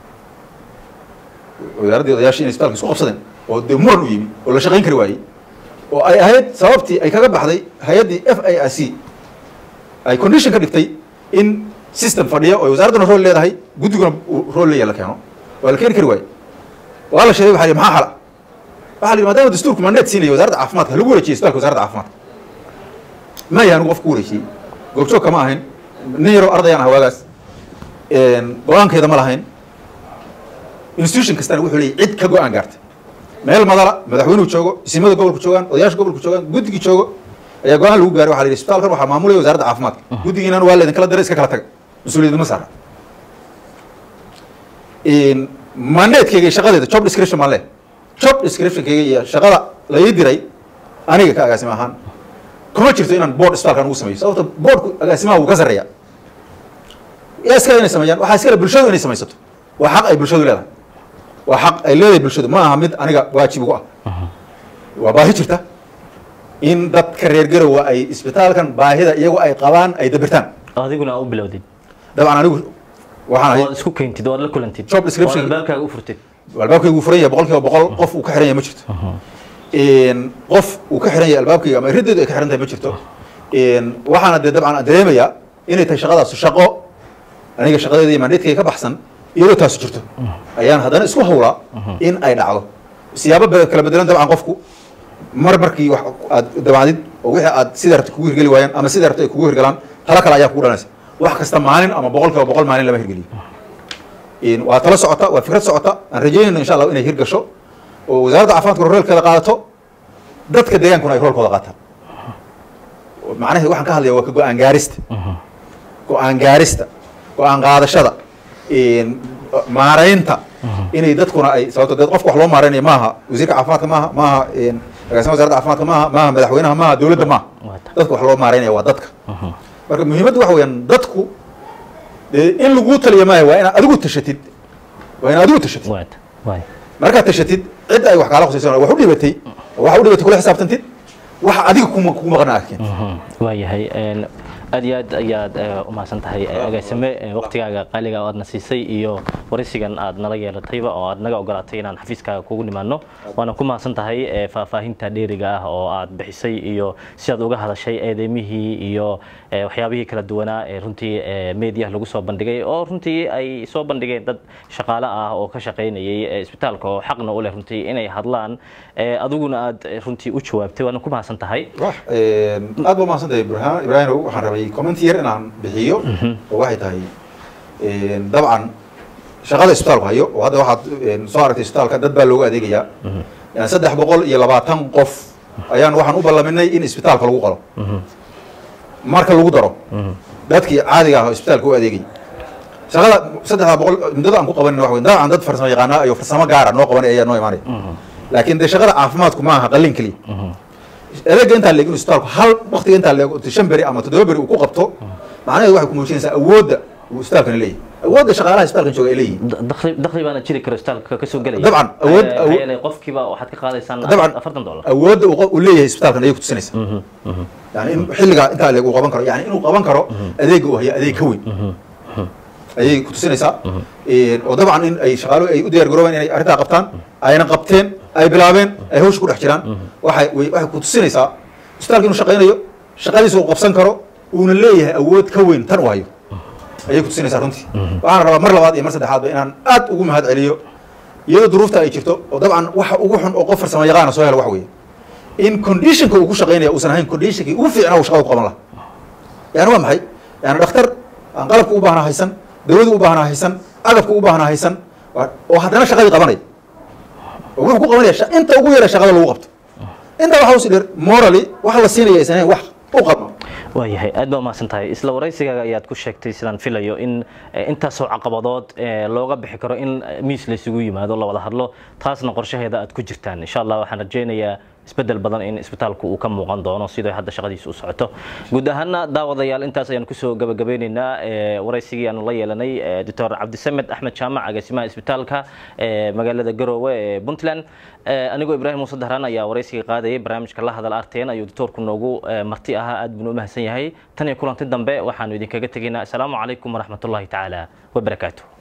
wasaaradda odayaasha in isbitaalka isku qabsadeen oo de muran u yimi oo la shaqayn kari waayey oo ay ahayd sababtii ay kaga baxday hay-addii F A I C ay condition ka dhigtay in system fadhiyo oo wasaaraduna role leedahay guddiguna role leeyahay la keeno waa la keeni kari waayey waa la sheegay waxa maxaa xala waxa la yidhi maadaama dastuurku mandate siinayo wasaaradda caafimaadka lagu wareejiyay isbitaalka wasaaradda caafimaadka ma yahay anigu qof ku wareejiyey goobjoog kama ahayn nin yaroo ardayaan ah waagaas go-aankeeda ma lahayn institution kastana wuxuu leeyahay cid ka go-aan gaartay meel madala madaxweynuhu joogo isimada gobolku joogaan odayaasha gobolku joogaan guddigii joogo ayaa go-aan lagu gaaray waxa la yidhi isbitaalkan waxaa maamulaya wasaaradda caafimaadka guddigiinan waa laydin kala diray iska kala taga mas-uuliyadda ma saara mandatekeyga shaqadeeda job description maan leh job descriptionkeyga iyo shaqada la ii diray aniga ka agaasima ahaan kuma jirto inaan board isbitaalkan ugu sameeyo sababta boardku agaasimaha wuu ka sarreeya yaa iskale inay sameeyaan waxaa iskale bulshadu inay samaysato waa xaq ay bulshadu leedahay waa xaq ay leedahay bulshadu ma aha mid aniga waajib ugu ah waa baahi jirta in dadka reer garowa ay isbitaalkan baahida iyagu ay qabaan ay dabirtaan adiguna u bilowdid dabcan anigu waxaan ahay isku keentid oo la kulantid job description albaabkaaga u furtid albaabkaygu furan yahay boqolkiiba boqol qof uu ka xiran yahay ma jirto qof uu ka xiran yahay albaabkayga ama irideedu ay ka xiran tahay ma jirto waxaana dee dabcan aan dareemayaa inay tahay shaqadaas shaqo aniga shaqadeeda iyo mandatekeyga ka baxsan iyadoo taasu jirto ayaan haddana isku hawlaa in ay dhacdo siyaabo kala bedelan dabcan qofku mar markii wax aad dabacdid oo wixii aad sida rabta kugu hirgeli waayaan ama sida rabta ay kugu hirgalaan tala kale ayaa kugu dhalanaysa wax kasta maalin ama boqolkiiba boqol maalin lama hirgeliyo waa tala socota waa fikrad socota aan rajeynayno insha allah inay hirgasho oo wasaaradda caafimaadka roolkeeda qaadato dadka deegaankuna ay roolkooda qaataan macnaheed waxaan ka hadlaya waa ka go-aan gaarista go-aan gaarista go-aan qaadashada maaraynta inay dadkuna ay sababto dad qofka wax loo maaraynayo maaha wasiirka caafimaadka maaha maaha agaasima wasaaradda caafimaadka maaha maaha madaxweynaha maaha dowladda maaha dadka wax loo maaraynaya waa dadka marka muhiimaddu waxa weeyaan dadku dee in lagu taliya maayo waa inaad adigu tashatid waa inaad adigu tashatid markaad tashatid cidda ay wax kaala khusaysan wax u dhibatay waxa u dhibatay kula xisaabtantid waxa adiga kuma kugu maqan arkeen waayahay aad iyo aad ayaad u mahadsan tahay agaasime waqtigaaga qaaliga oo aad na siisay iyo waraysigan aad nala yeelatayba oo aad naga ogolaatay inaan xafiiskaaga kugu nimaano waana ku mahadsan tahay faahfaahinta dheeriga ah oo aad bixisay iyo si aad uga hadashay eedeymihii iyo waxyaabihii kala duwanaa ee runtii meediyaha lagu soo bandhigay oo runtii ay soo bandhigeen dad shaqaale ah oo ka shaqaynayay isbitaalka oo xaqna u leh runtii inay hadlaan adiguna aad runtii u jawaabtay waana ku mahadsan tahay aad baa mahadsan tahay ibrahim ibrahim waxaan rabay comment yar inaan bixiyo oo waxay tahay dabcan shaqada isbitaalku hayo oo hadda waxaad soo aragtay isbitaalka dad baa loogu adeegayaa yani saddex boqol iyo labaatan qof ayaan waxaan u ballaminay in isbitaalka lagu qalo marka lagu daro dadkii caadiga ah oo isbitaalka u adeegay shaqada saddexda boqol muddada aan ku qabanin wax weyn dabcan dad farsamo yaqaana iyo farsamo gaara noo qabanay ayaa noo imaanay laakiin de shaqada caafimaadku ma aha qalin kaliya adeega intaa leeg inuu isbitaalku hal waqtiga intaa leeg shan beri ama toddoba beri uu ku qabto macnaheedu waxay ku muujinaysaa awoodda uu isbitaalkani leeyahay awoodda shaqaalaha isbitaalkan jooga ay leeyihiin dakhli dakhli baana jiri karo isbitaalka ka soo galaya dabcan awood ayay qofkiiba waxaad ka qaadaysaan afartan dollar awoodda uu leeyahay isbitaalkan ayay ku tusinaysaa yani in xilliga intaa leeg uu qaban karo yani inuu qaban karo adeega uu haya adeeg ka weyn ayay ku tusinaysaa oo dabcan in ay shaqaaluhu ay u diyaar garoobeen inay arrintaa qabtaan ayna qabteen ay bilaabeen ay hawsha ku dhex jiraan waxay waxay ku tusinaysaa isbitaalka inuu shaqaynayo shaqadiisa uu qabsan karo uuna leeyahay awood ka weyn tan u hayo ayay ku tusinaysaa runtii waxaan rabaa mar labaad iyo mar saddexaadba inaan aad ugu mahad celiyo iyadoo duruufta ay jirto oo dabcan waxa ugu xun oo qof farsamo yaqaana soo helo wax weeye in conditionka uu ku shaqaynaya uusan ahayn conditionkii ugu fiicnaa uu shaqada ku qaban lahaa yani waa maxay yani dhakhtar aan qalabka u baahnaa haysan dawladu u baahnaa haysan agabka u baahnaa haysan oo haddana shaqadii qabanaya oo wuxuu ku qabanaya inta ugu yara shaqada lagu qabto inta waxa usi dheer morally waxa la siinaya aysan ahayn wax u qalma waayahay aad baa umahadsan tahay isla waraysigaaga ayaad ku sheegtay sidaan filayo in intaasoo caqabadood looga bixi karo in miis laysugu yimaado la wada hadlo taasna qorshaheeda aad ku jirtaan insha allah waxaan rajaynayaa isbedel badan in isbitaalku uu ka muuqan doono sidoo hadda shaqadiisu u socoto guud ahaana daawadayaal intaas ayaan kusoo gabagabeynaynaa waraysigii aanu la yeelanay doctor cabdisamed axmed jaamac agaasimaha isbitaalka magaalada Garowe ee Puntland anigoo Ibraahim Muuse Dahraan ayaa waraysiga qaadayay barnaamijka la hadal R T N ayuu doctorku noogu marti ahaa aad buu u mahadsan yahay tan iyo kulanti dambe waxaanu idinkaga tegaynaa assalaamu calaykum waraxmatullaahi tacaala wa barakaatuh